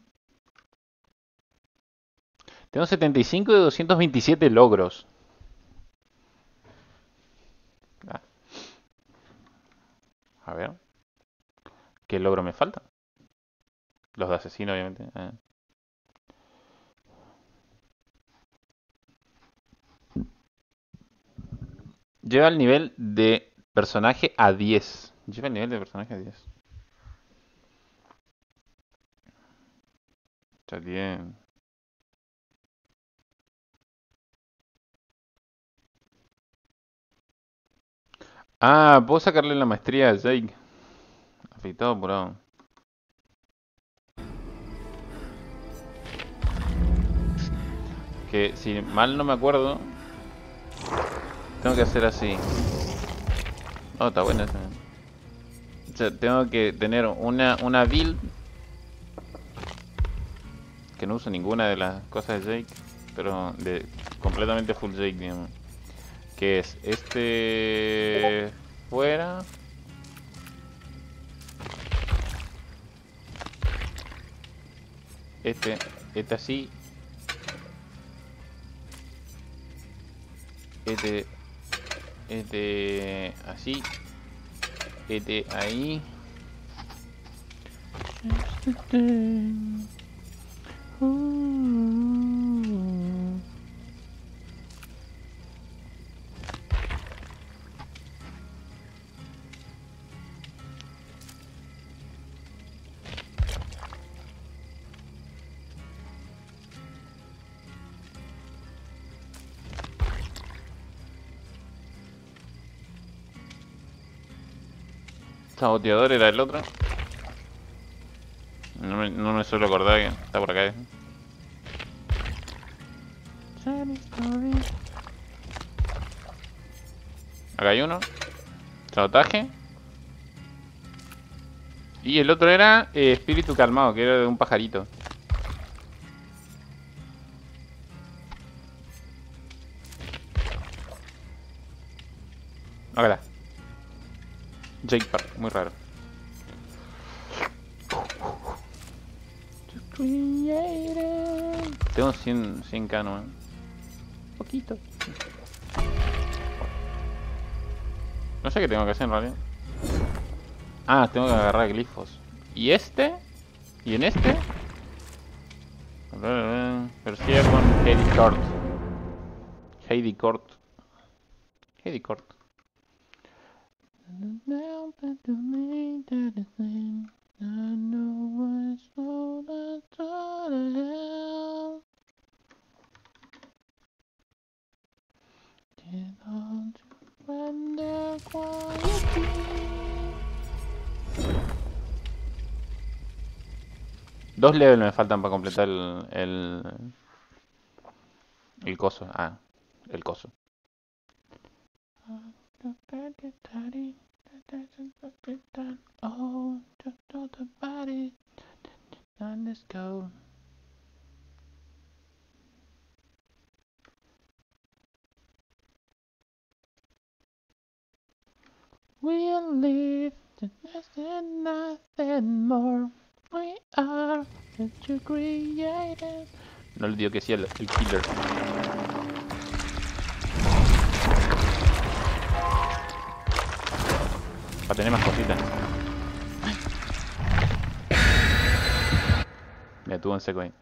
Tengo setenta y cinco de doscientos veintisiete logros. Ah. A ver. ¿Qué logro me falta? Los de asesino, obviamente. Ah. Lleva el nivel de personaje a diez. Lleva el nivel de personaje a diez. Está bien. Ah, puedo sacarle la maestría a Jake. Afeitado apurado. Que si mal no me acuerdo, tengo que hacer así. Oh, está bueno eso. O sea, tengo que tener una, una build que no uso ninguna de las cosas de Jake, pero de completamente full Jake, digamos. Que es este fuera. Este, este así. Este, este así. Este ahí. Saboteador era el otro. No me, no me suelo acordar que está por acá. Acá hay uno. Sabotaje. Y el otro era eh, espíritu calmado, que era de un pajarito. Acá está. Jake Park, muy raro. Tengo cien, cien K nomás. Poquito. No sé qué tengo que hacer en realidad. Ah, tengo que agarrar glifos. ¿Y este? ¿Y en este? Persigue con Heidi Court. Heidi Court. Heidi Court. Dos levels me faltan para completar el, el... El coso. Ah, el coso. Oh, let's go. We'll live to and nothing more. We are what you created. No le digo que sí el, el killer. Para tener más cositas. Me detuvo en seco ahí.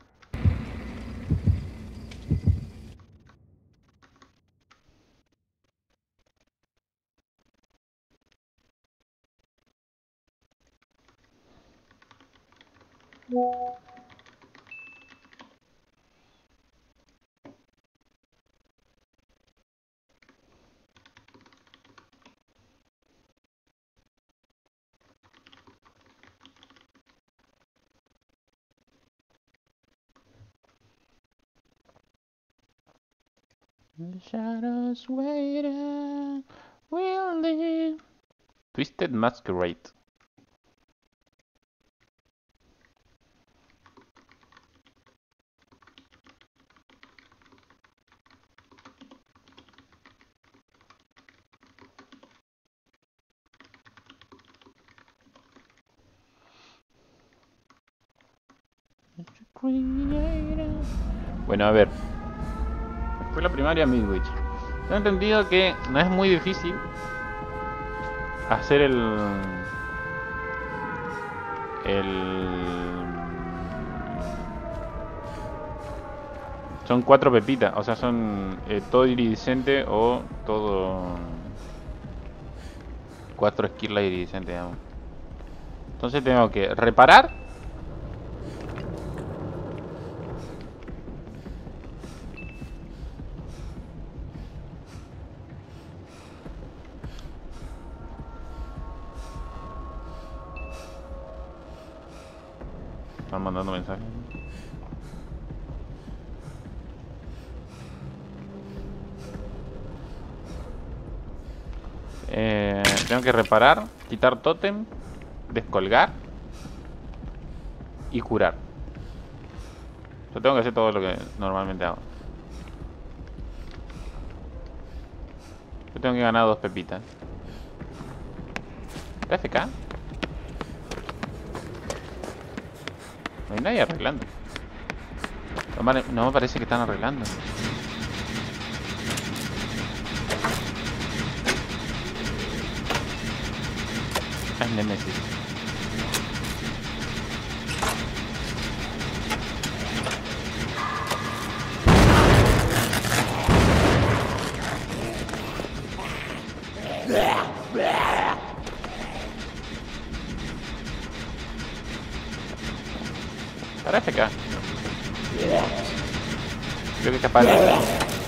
The shadows waiting, we'll live. Twisted Masquerade. Bueno, a ver. Fue la primaria Midwich. Tengo entendido que no es muy difícil hacer el... El... Son cuatro pepitas, o sea, son eh, todo iridiscente o todo... Cuatro esquirlas iridiscentes, digamos. Entonces tengo que reparar. Están mandando mensajes. Eh, tengo que reparar, quitar tótem, descolgar y curar. Yo tengo que hacer todo lo que normalmente hago. Yo tengo que ganar dos pepitas. ¿Está F K? No hay nadie arreglando. No, me- no me parece que están arreglando. Es Nemesis. Para F K. Creo que es capaz de...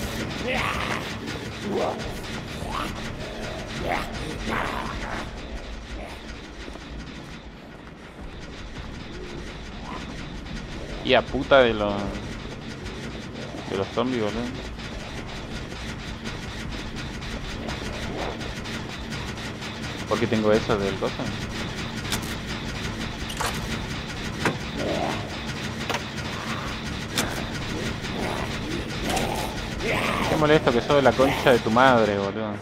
Y a puta de los... de los zombies, boludo. ¿Por qué tengo eso del coso? Qué molesto que soy la concha de tu madre, boludo.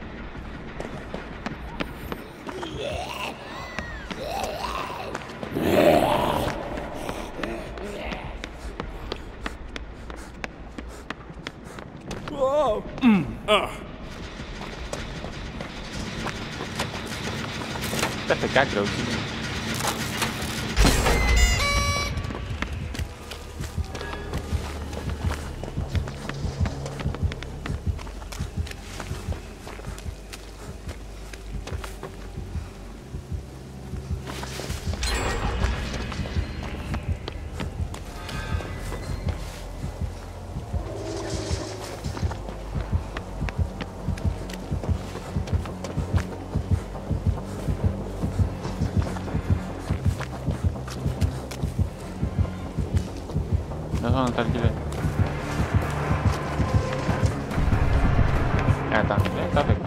Está F K, creo que. No son tranquilos. Ah, está, está F K.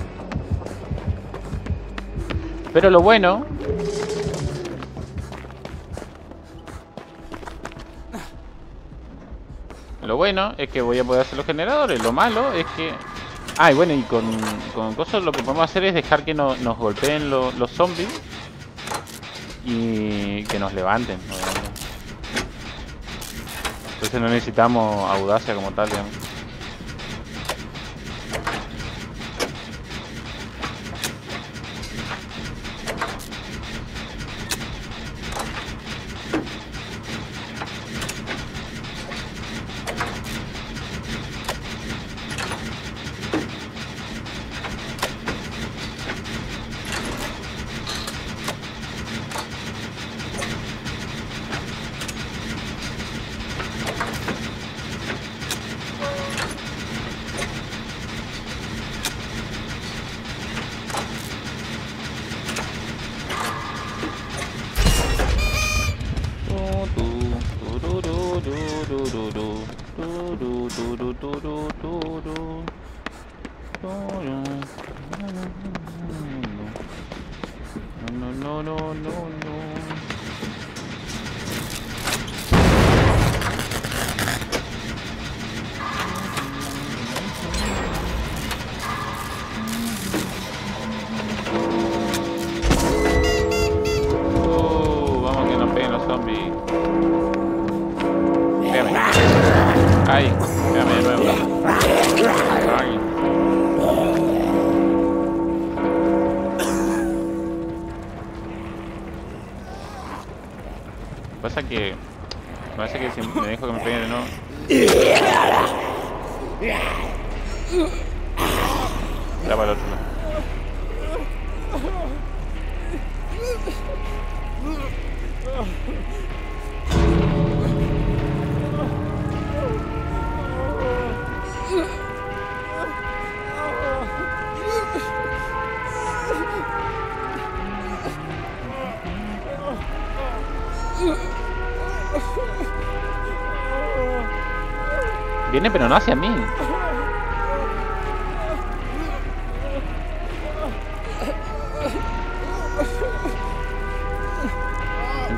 Pero lo bueno... Lo bueno es que voy a poder hacer los generadores. Lo malo es que... Ah, y bueno, y con, con cosas lo que podemos hacer es dejar que no, nos golpeen lo, los zombies. Y que nos levanten, obviamente. Entonces no necesitamos audacia como tal, digamos. No, no, no, no, no. Oh, vamos que nos peguen los zombies. Pégame. Ay, pégame de nuevo. Ay. Pasa que... Parece que si me dejo que me peguen de nuevo... Ya para el otro lado. Viene pero no hacia mí.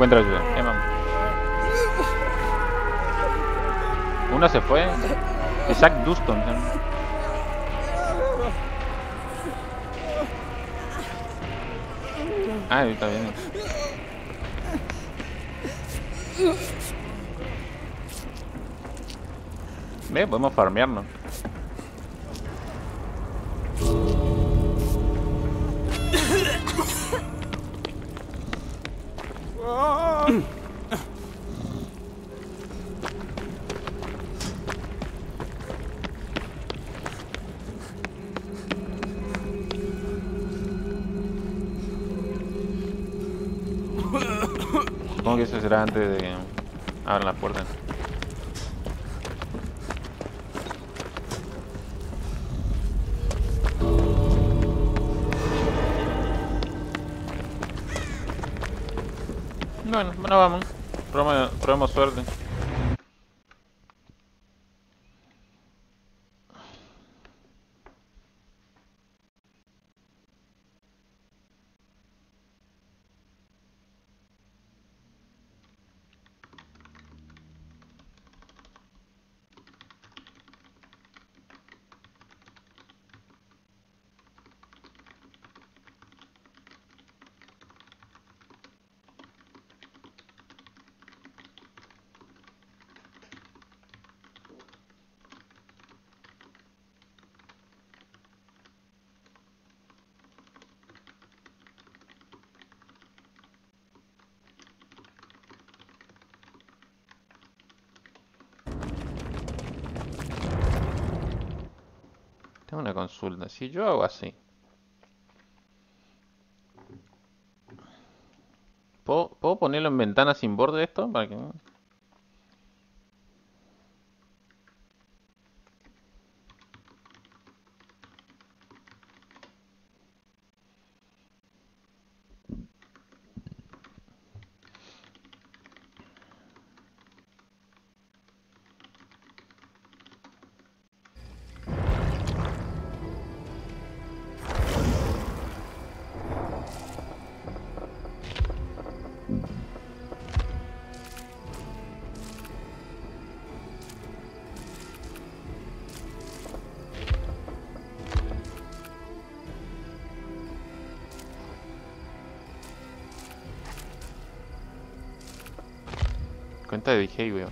encuentra ayuda. Eh, vamos. Uno se fue. Es Jack Duston. ¿Sí? Ah, está bien. Ve, podemos farmearnos. Supongo que eso será antes de que abran las puertas. Bueno, bueno, vamos. Probemos, probemos suerte. Tengo una consulta. Si yo hago así, ¿puedo, ¿puedo ponerlo en ventana sin borde esto? Para que... Cuenta de behavior.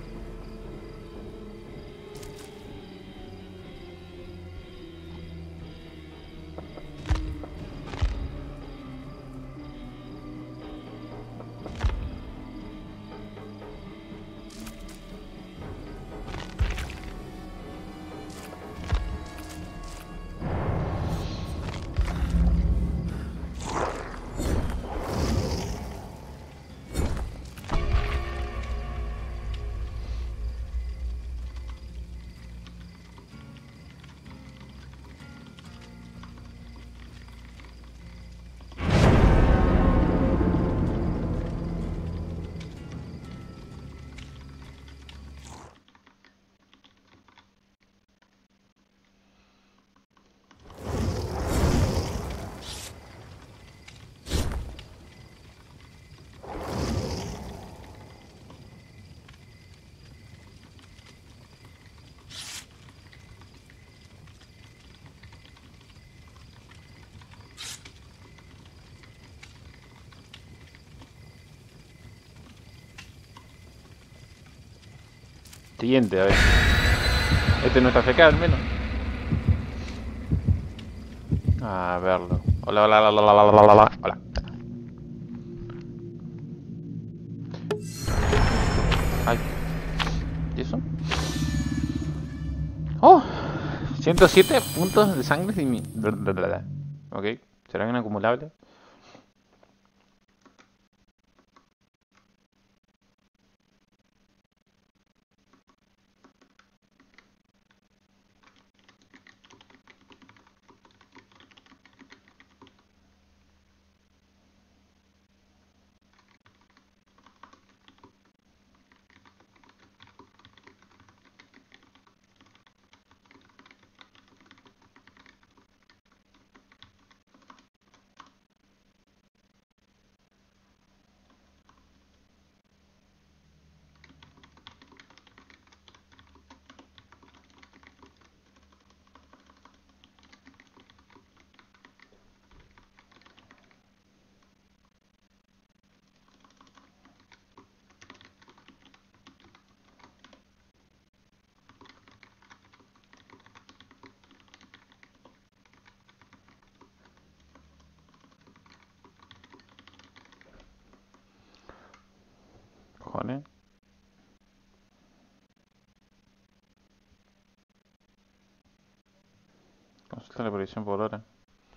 Siguiente, a ver. Este no está F K al menos. A verlo. Hola, hola, hola, hola, hola, hola, hola. Hola. Ay. ¿Y eso? Oh, ciento siete puntos de sangre sin mi... Ok, ¿será un acumulable? Vale. Consulta la previsión por hora.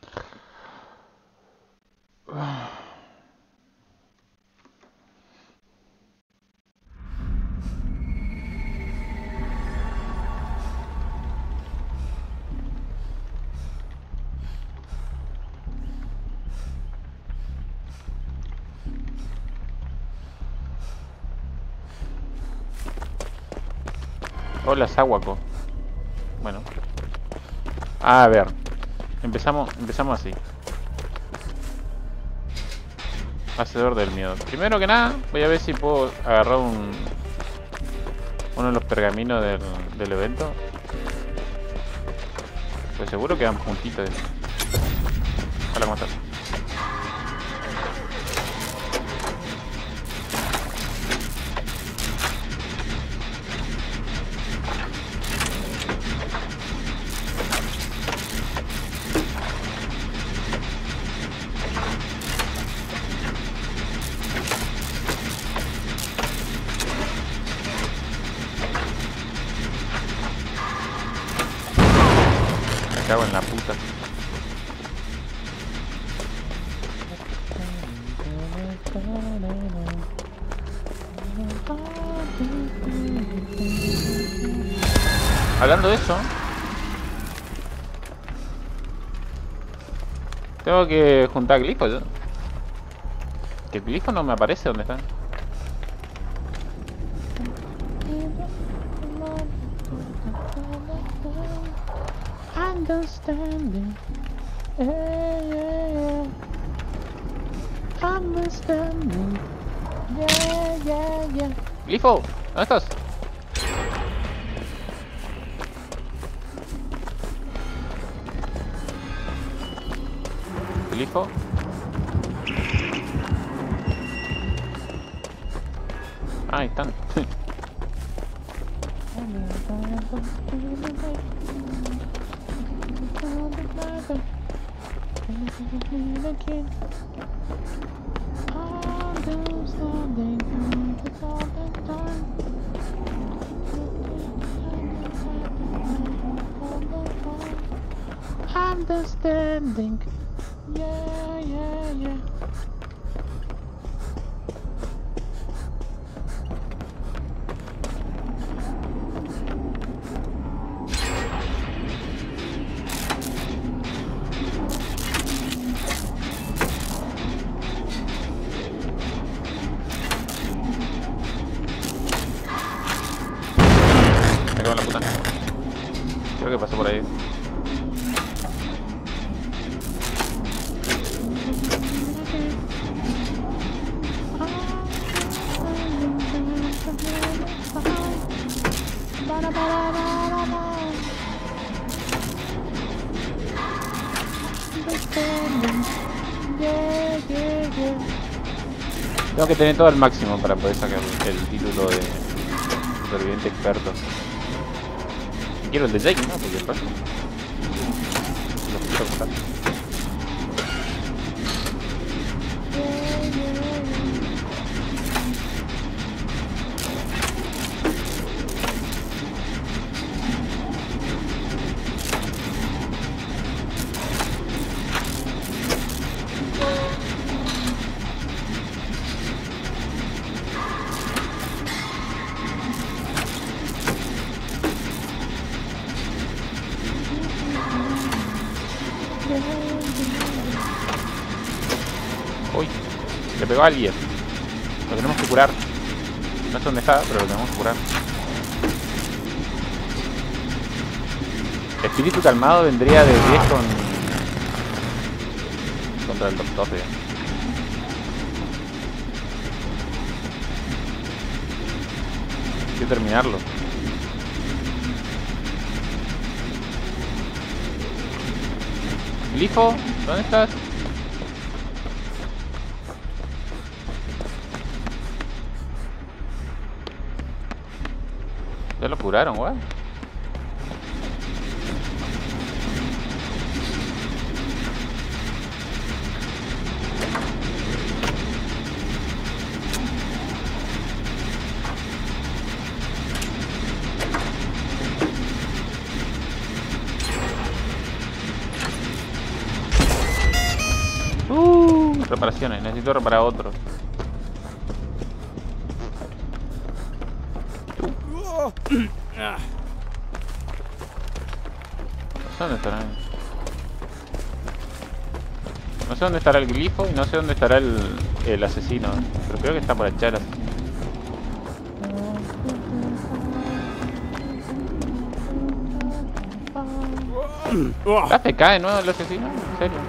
Hola, Sahuaco. Bueno. A ver. Empezamos, empezamos así. Hacedor del miedo. Primero que nada, voy a ver si puedo agarrar un uno de los pergaminos del, del evento. Pues seguro que dan puntitos de eso. Hola, ¿cómo estás? Me cago en la puta. Hablando de eso, tengo que juntar glifos yo. Que el glifo no me aparece dónde está.
Understanding, yeah, yeah, yeah. Understanding, yeah, yeah, yeah.
Glifo, ¿dónde estás? Glifo. Ah, ahí están.
Understanding, yeah, yeah, yeah.
Me cago en la puta. Creo que pasó por ahí. Tengo que tener todo al máximo para poder sacar el título de superviviente experto. Y quiero el de Jake, ¿no? Porque el resto lo quiero contar. Uy, le pegó a alguien. Lo tenemos que curar. No sé dónde está, pero lo tenemos que curar. Espíritu calmado vendría de diez con... contra el doctor, ya. Quiero terminarlo. Glifo, ¿dónde estás? Ya lo curaron, guay. reparaciones, necesito reparar otro. No sé dónde estará. No sé dónde estará el glifo y no sé dónde estará el, el asesino. Pero creo que está por allá el asesino. ¿La F K de nuevo el asesino? ¿En serio?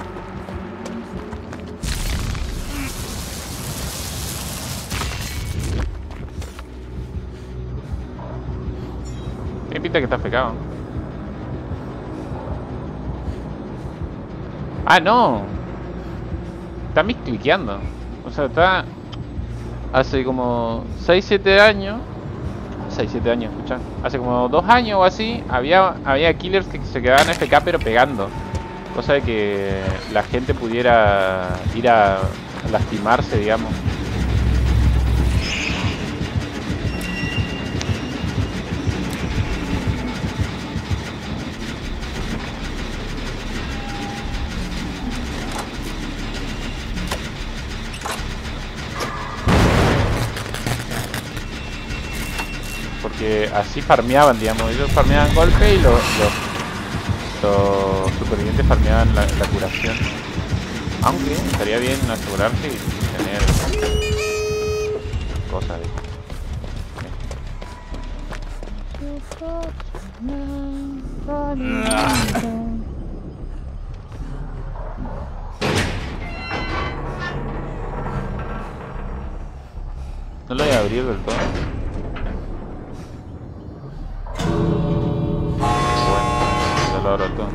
Tiene pinta que está fecado. Ah, no. Está miscliqueando. O sea, está... Hace como seis siete años. seis siete años, escucha. Hace como dos años o así. Había, había killers que se quedaban F K pero pegando. Cosa de que la gente pudiera ir a lastimarse, digamos. Porque así farmeaban, digamos, ellos farmeaban golpe y los, los, los supervivientes farmeaban la, la curación. Aunque estaría bien asegurarse y tener cosas de... No lo voy a abrir del todo. Lo abro todo.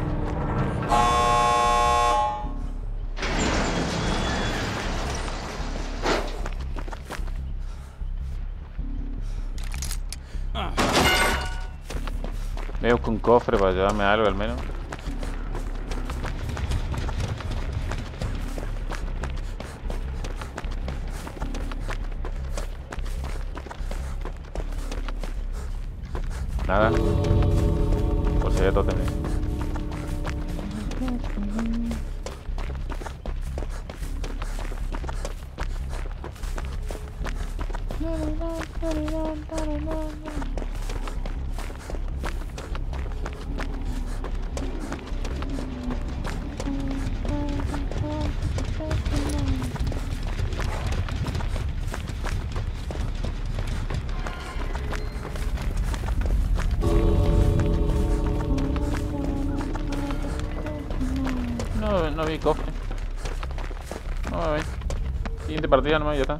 Me busco un cofre para llevarme algo al menos. Nada. Por si había todo también. No, no vi cofre. No me vi. Siguiente partida nomás y ya está.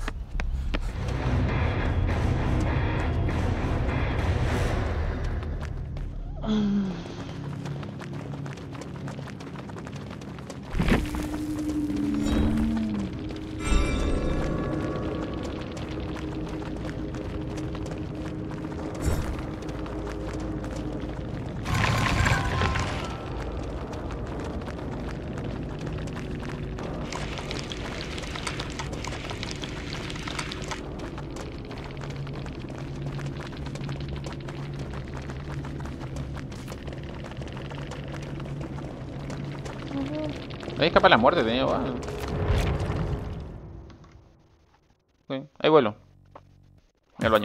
Ahí escapa la muerte, tenía. Wow. Okay. Ahí vuelo. Voy al baño.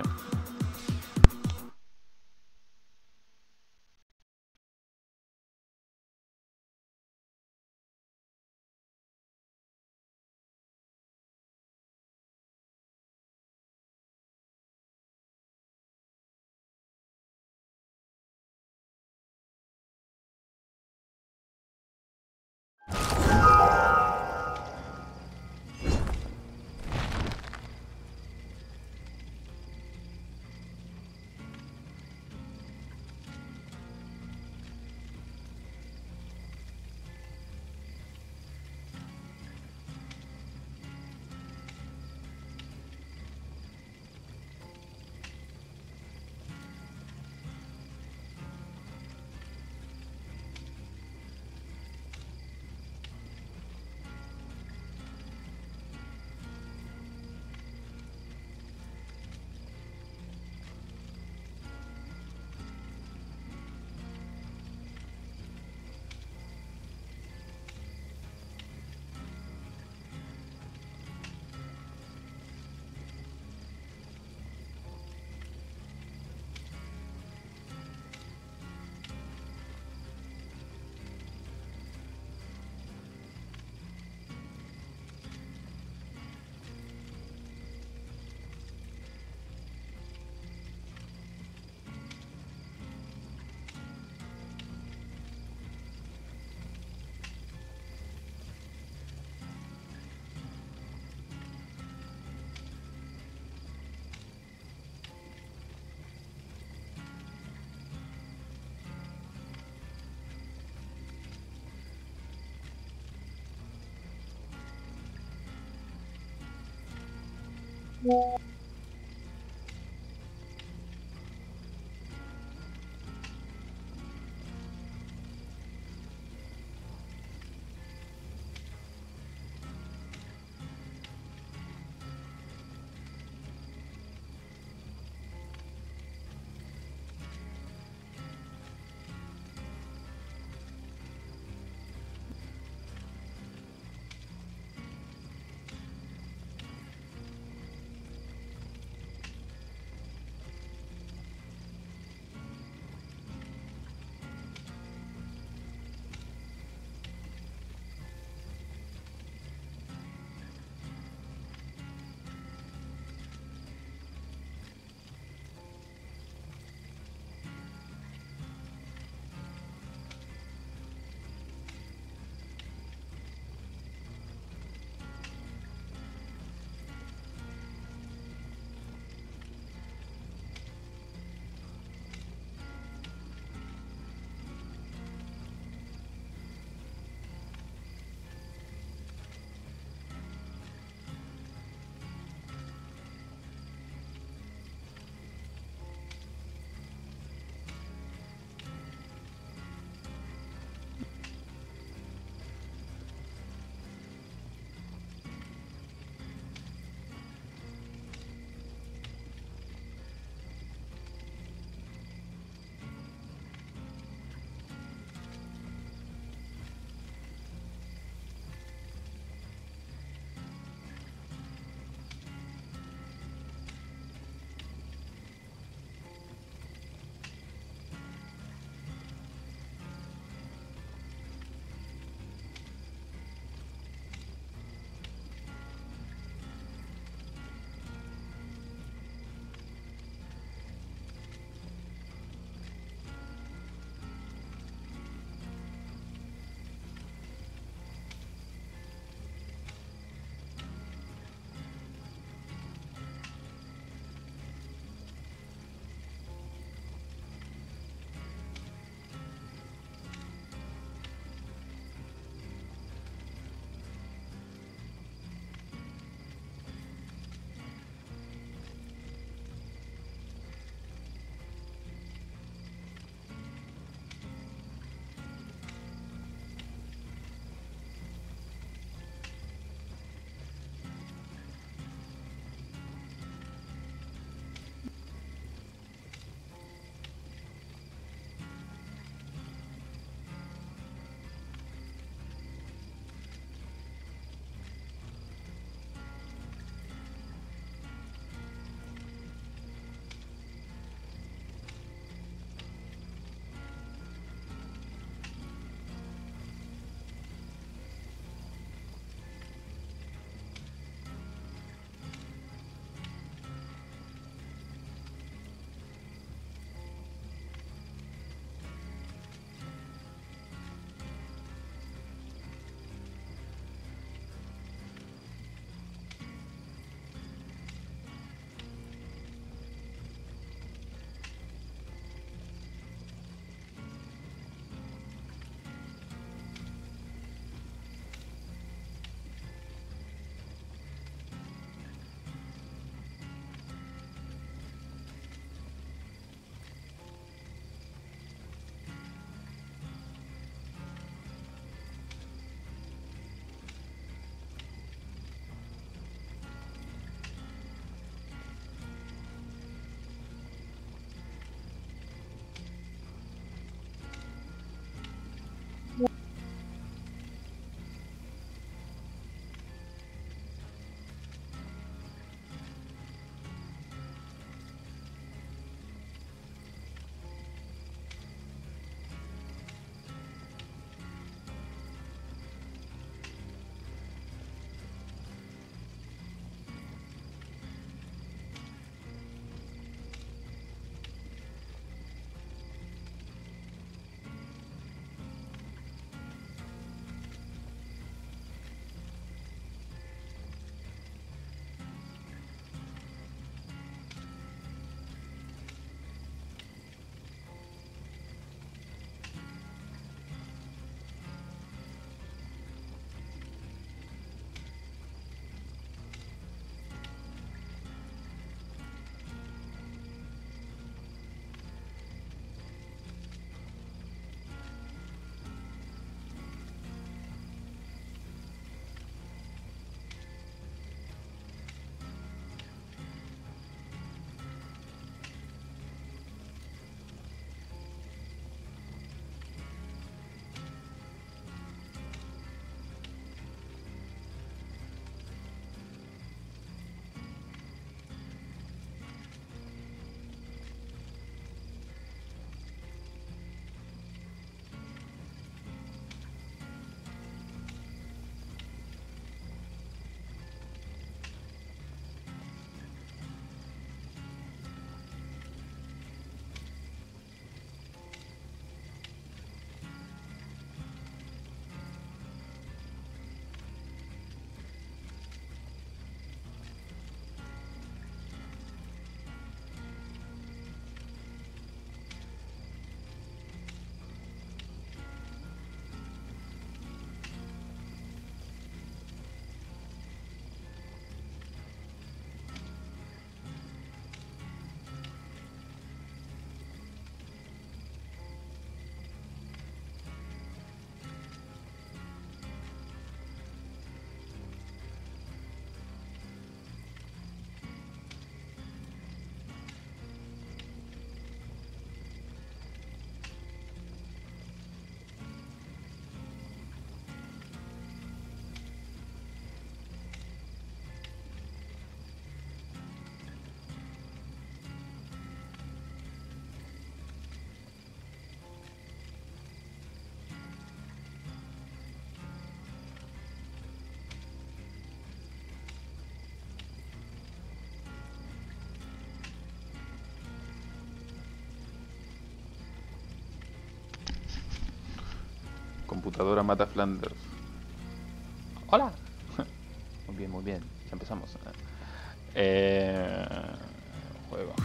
computadora mata a Flanders. Hola. Muy bien, muy bien. Ya empezamos. Eh... Juego.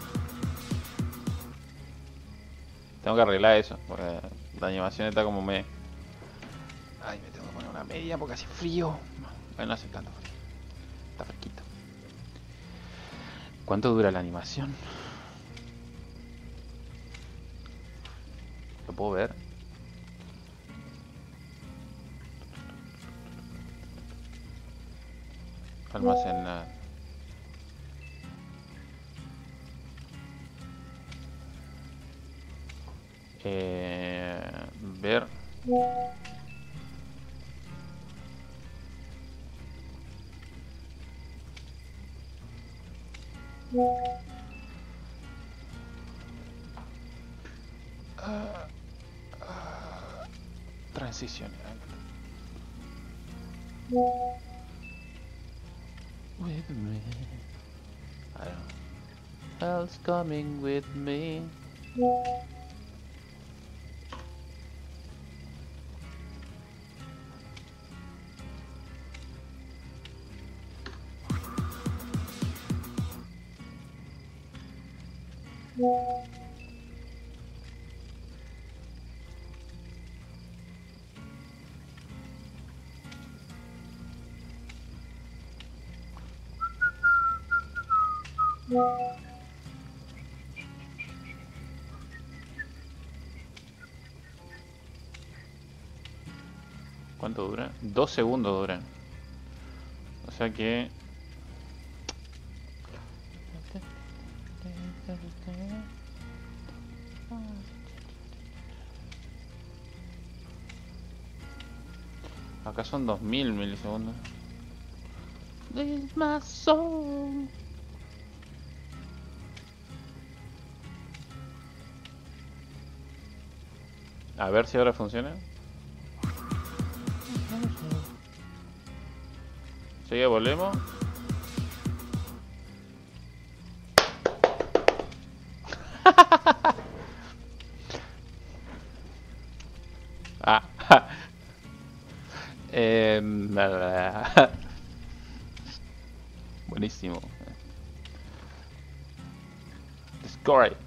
Tengo que arreglar eso, porque la animación está como me... Ay, me tengo que poner una media porque hace frío. Bueno, no hace tanto frío. Está fresquito. ¿Cuánto dura la animación? ¿Lo puedo ver? Almacenar. Eh, ver. Ah, ah, transición. With me. I don't know. Else coming with me. ¿Cuánto dura? Dos segundos dura. O sea que... Acá son dos mil milisegundos. This is my soul. A ver si ahora funciona. Sí, ya volvemos. Ah. eh, nada. Buenísimo. Score.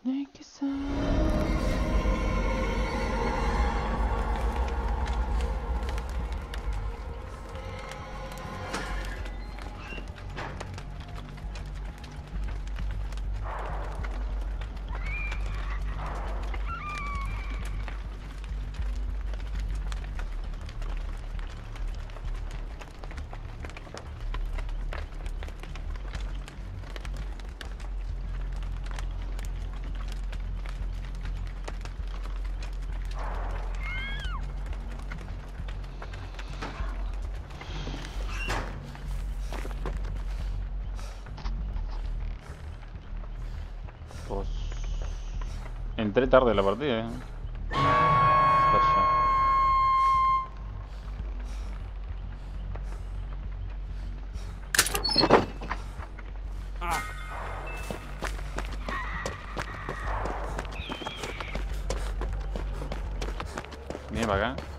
Pues... Entré tarde a la partida, ¿eh? Vaya. Viene para acá.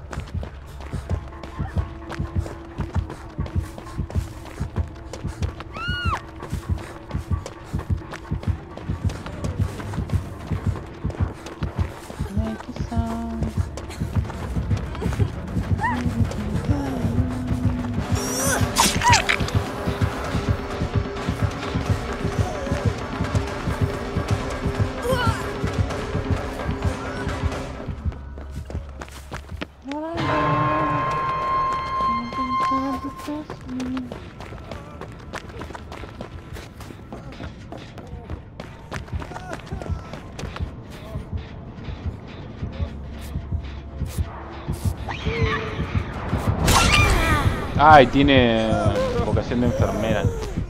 Ay, tiene vocación de enfermera.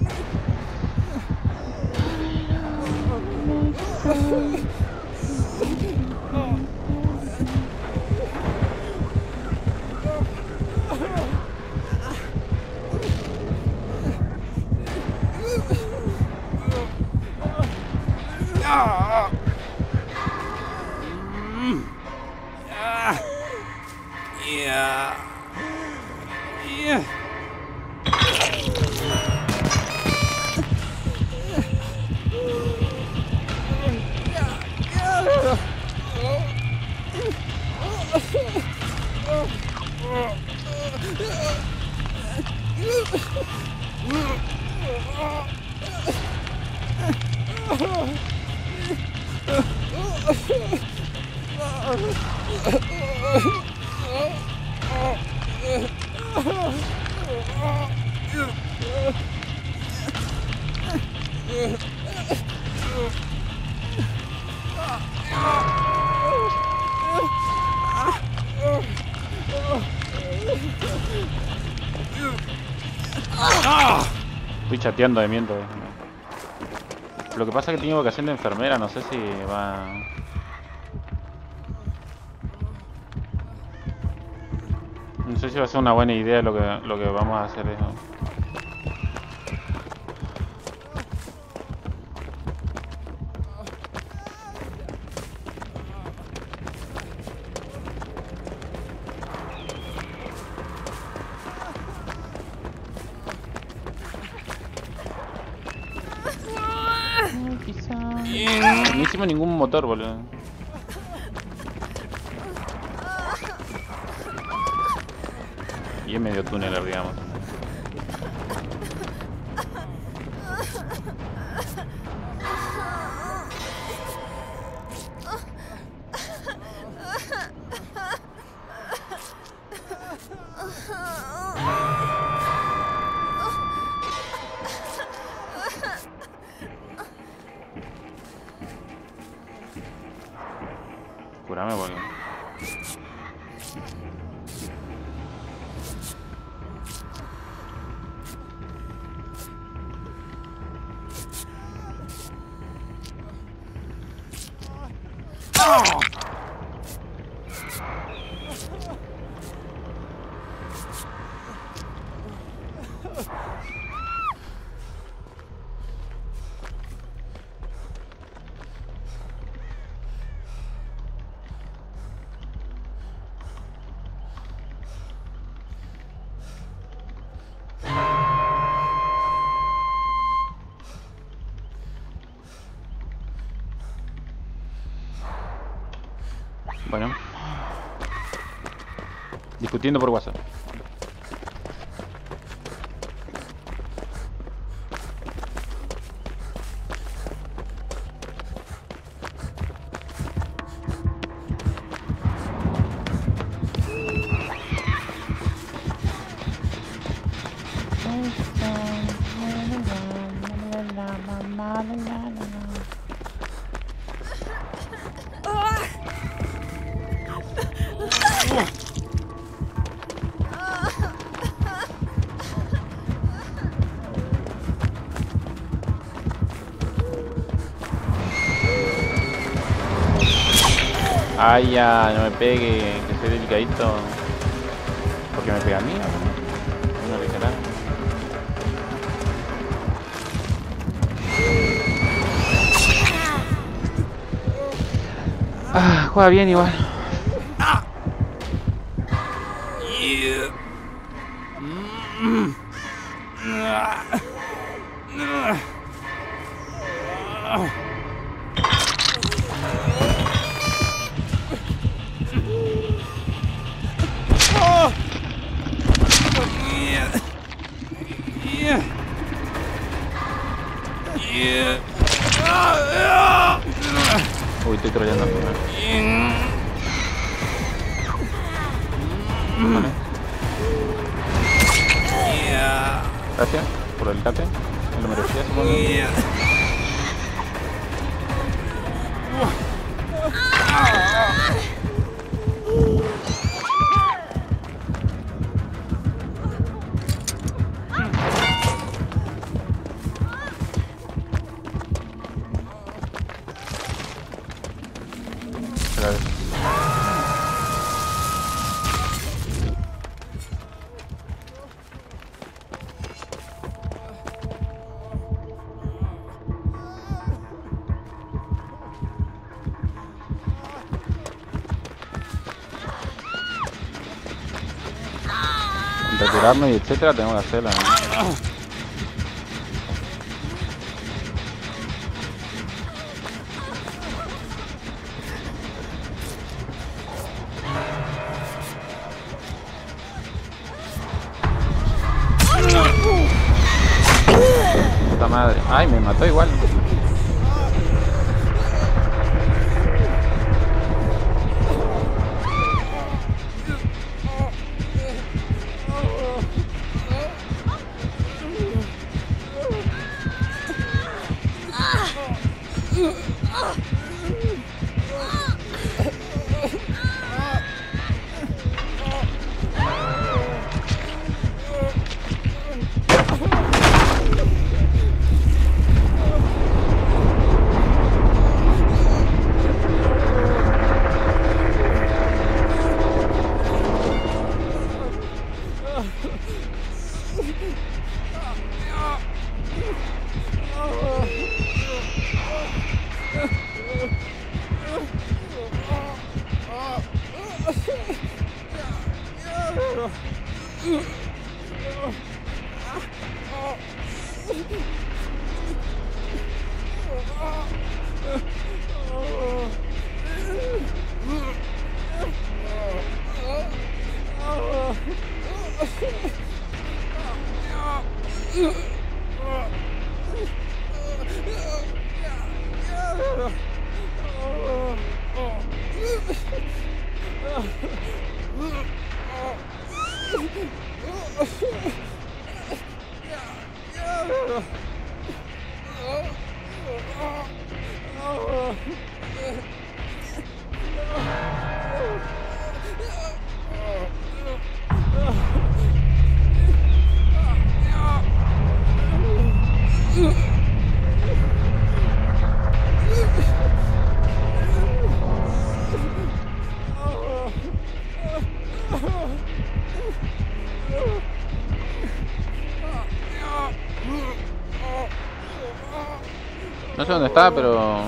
Estoy chateando de miento. Lo que pasa es que tengo vocación de enfermera, no sé si va... No sé si va a ser una buena idea lo que, lo que vamos a hacer eso. No hicimos ningún motor, boludo. Y es medio túnel, digamos. Curame, boludo. Bueno. Discutiendo por WhatsApp. Ay, ya, no me pegue, que soy delicadito. Porque me pega a mí, ¿no? No le será. Ah, juega bien igual. Uy, estoy troleando al final. Vale. Gracias por el cate. Me lo merecía, supongo. Retirarnos y etcétera, tengo que hacerla, ¿no? Puta madre. Ay, me mató igual. No sé dónde está, pero...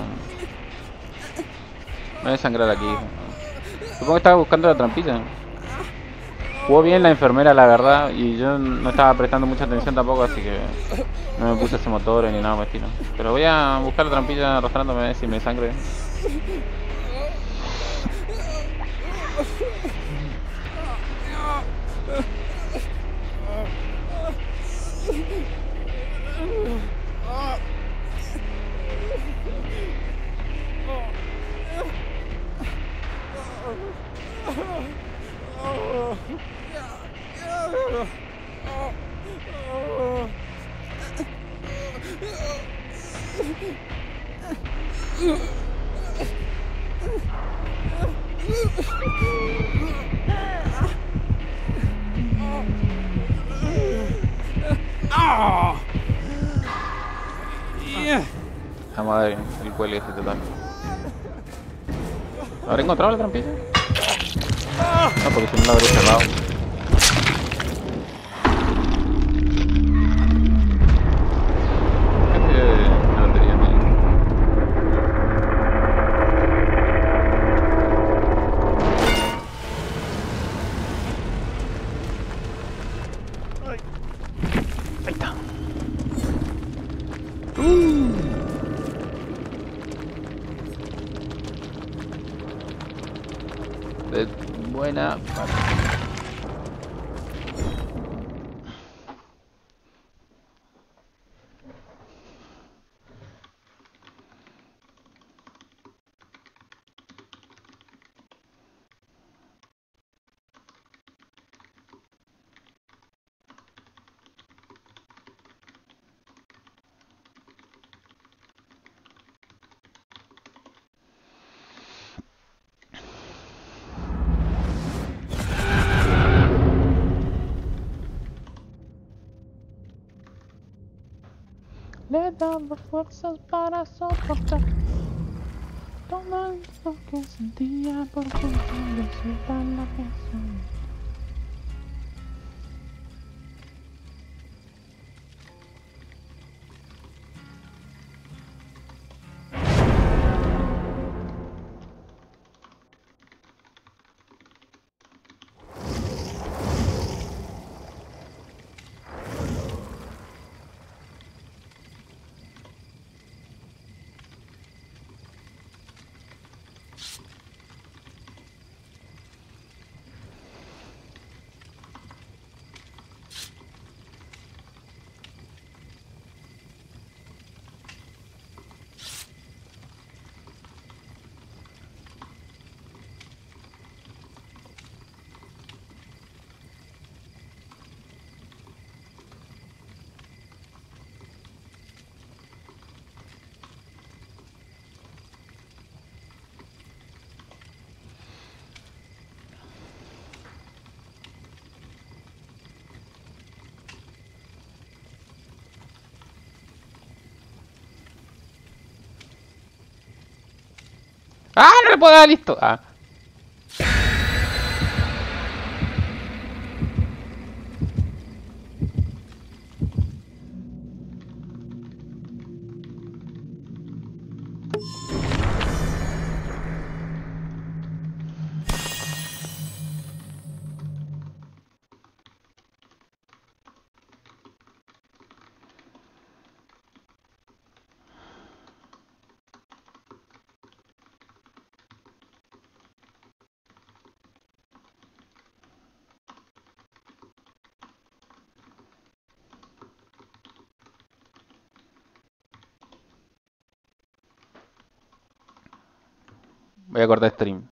me voy a sangrar aquí. Supongo que estaba buscando la trampilla. Jugó bien la enfermera, la verdad, y yo no estaba prestando mucha atención tampoco, así que no me puse ese motor ni nada más estilo. Pero voy a buscar la trampilla arrastrándome a ver si me sangre. Vamos a ver el cuelgue ese total. ¿Habré encontrado la trampilla? No, porque si no la habría cerrado. Ahí está. Uh. De buena parte.
Le daba fuerzas para soportar todo lo que sentía por comprender soltar la presión.
¡Ah! No le puedo dar listo. Ah. Voy a cortar stream.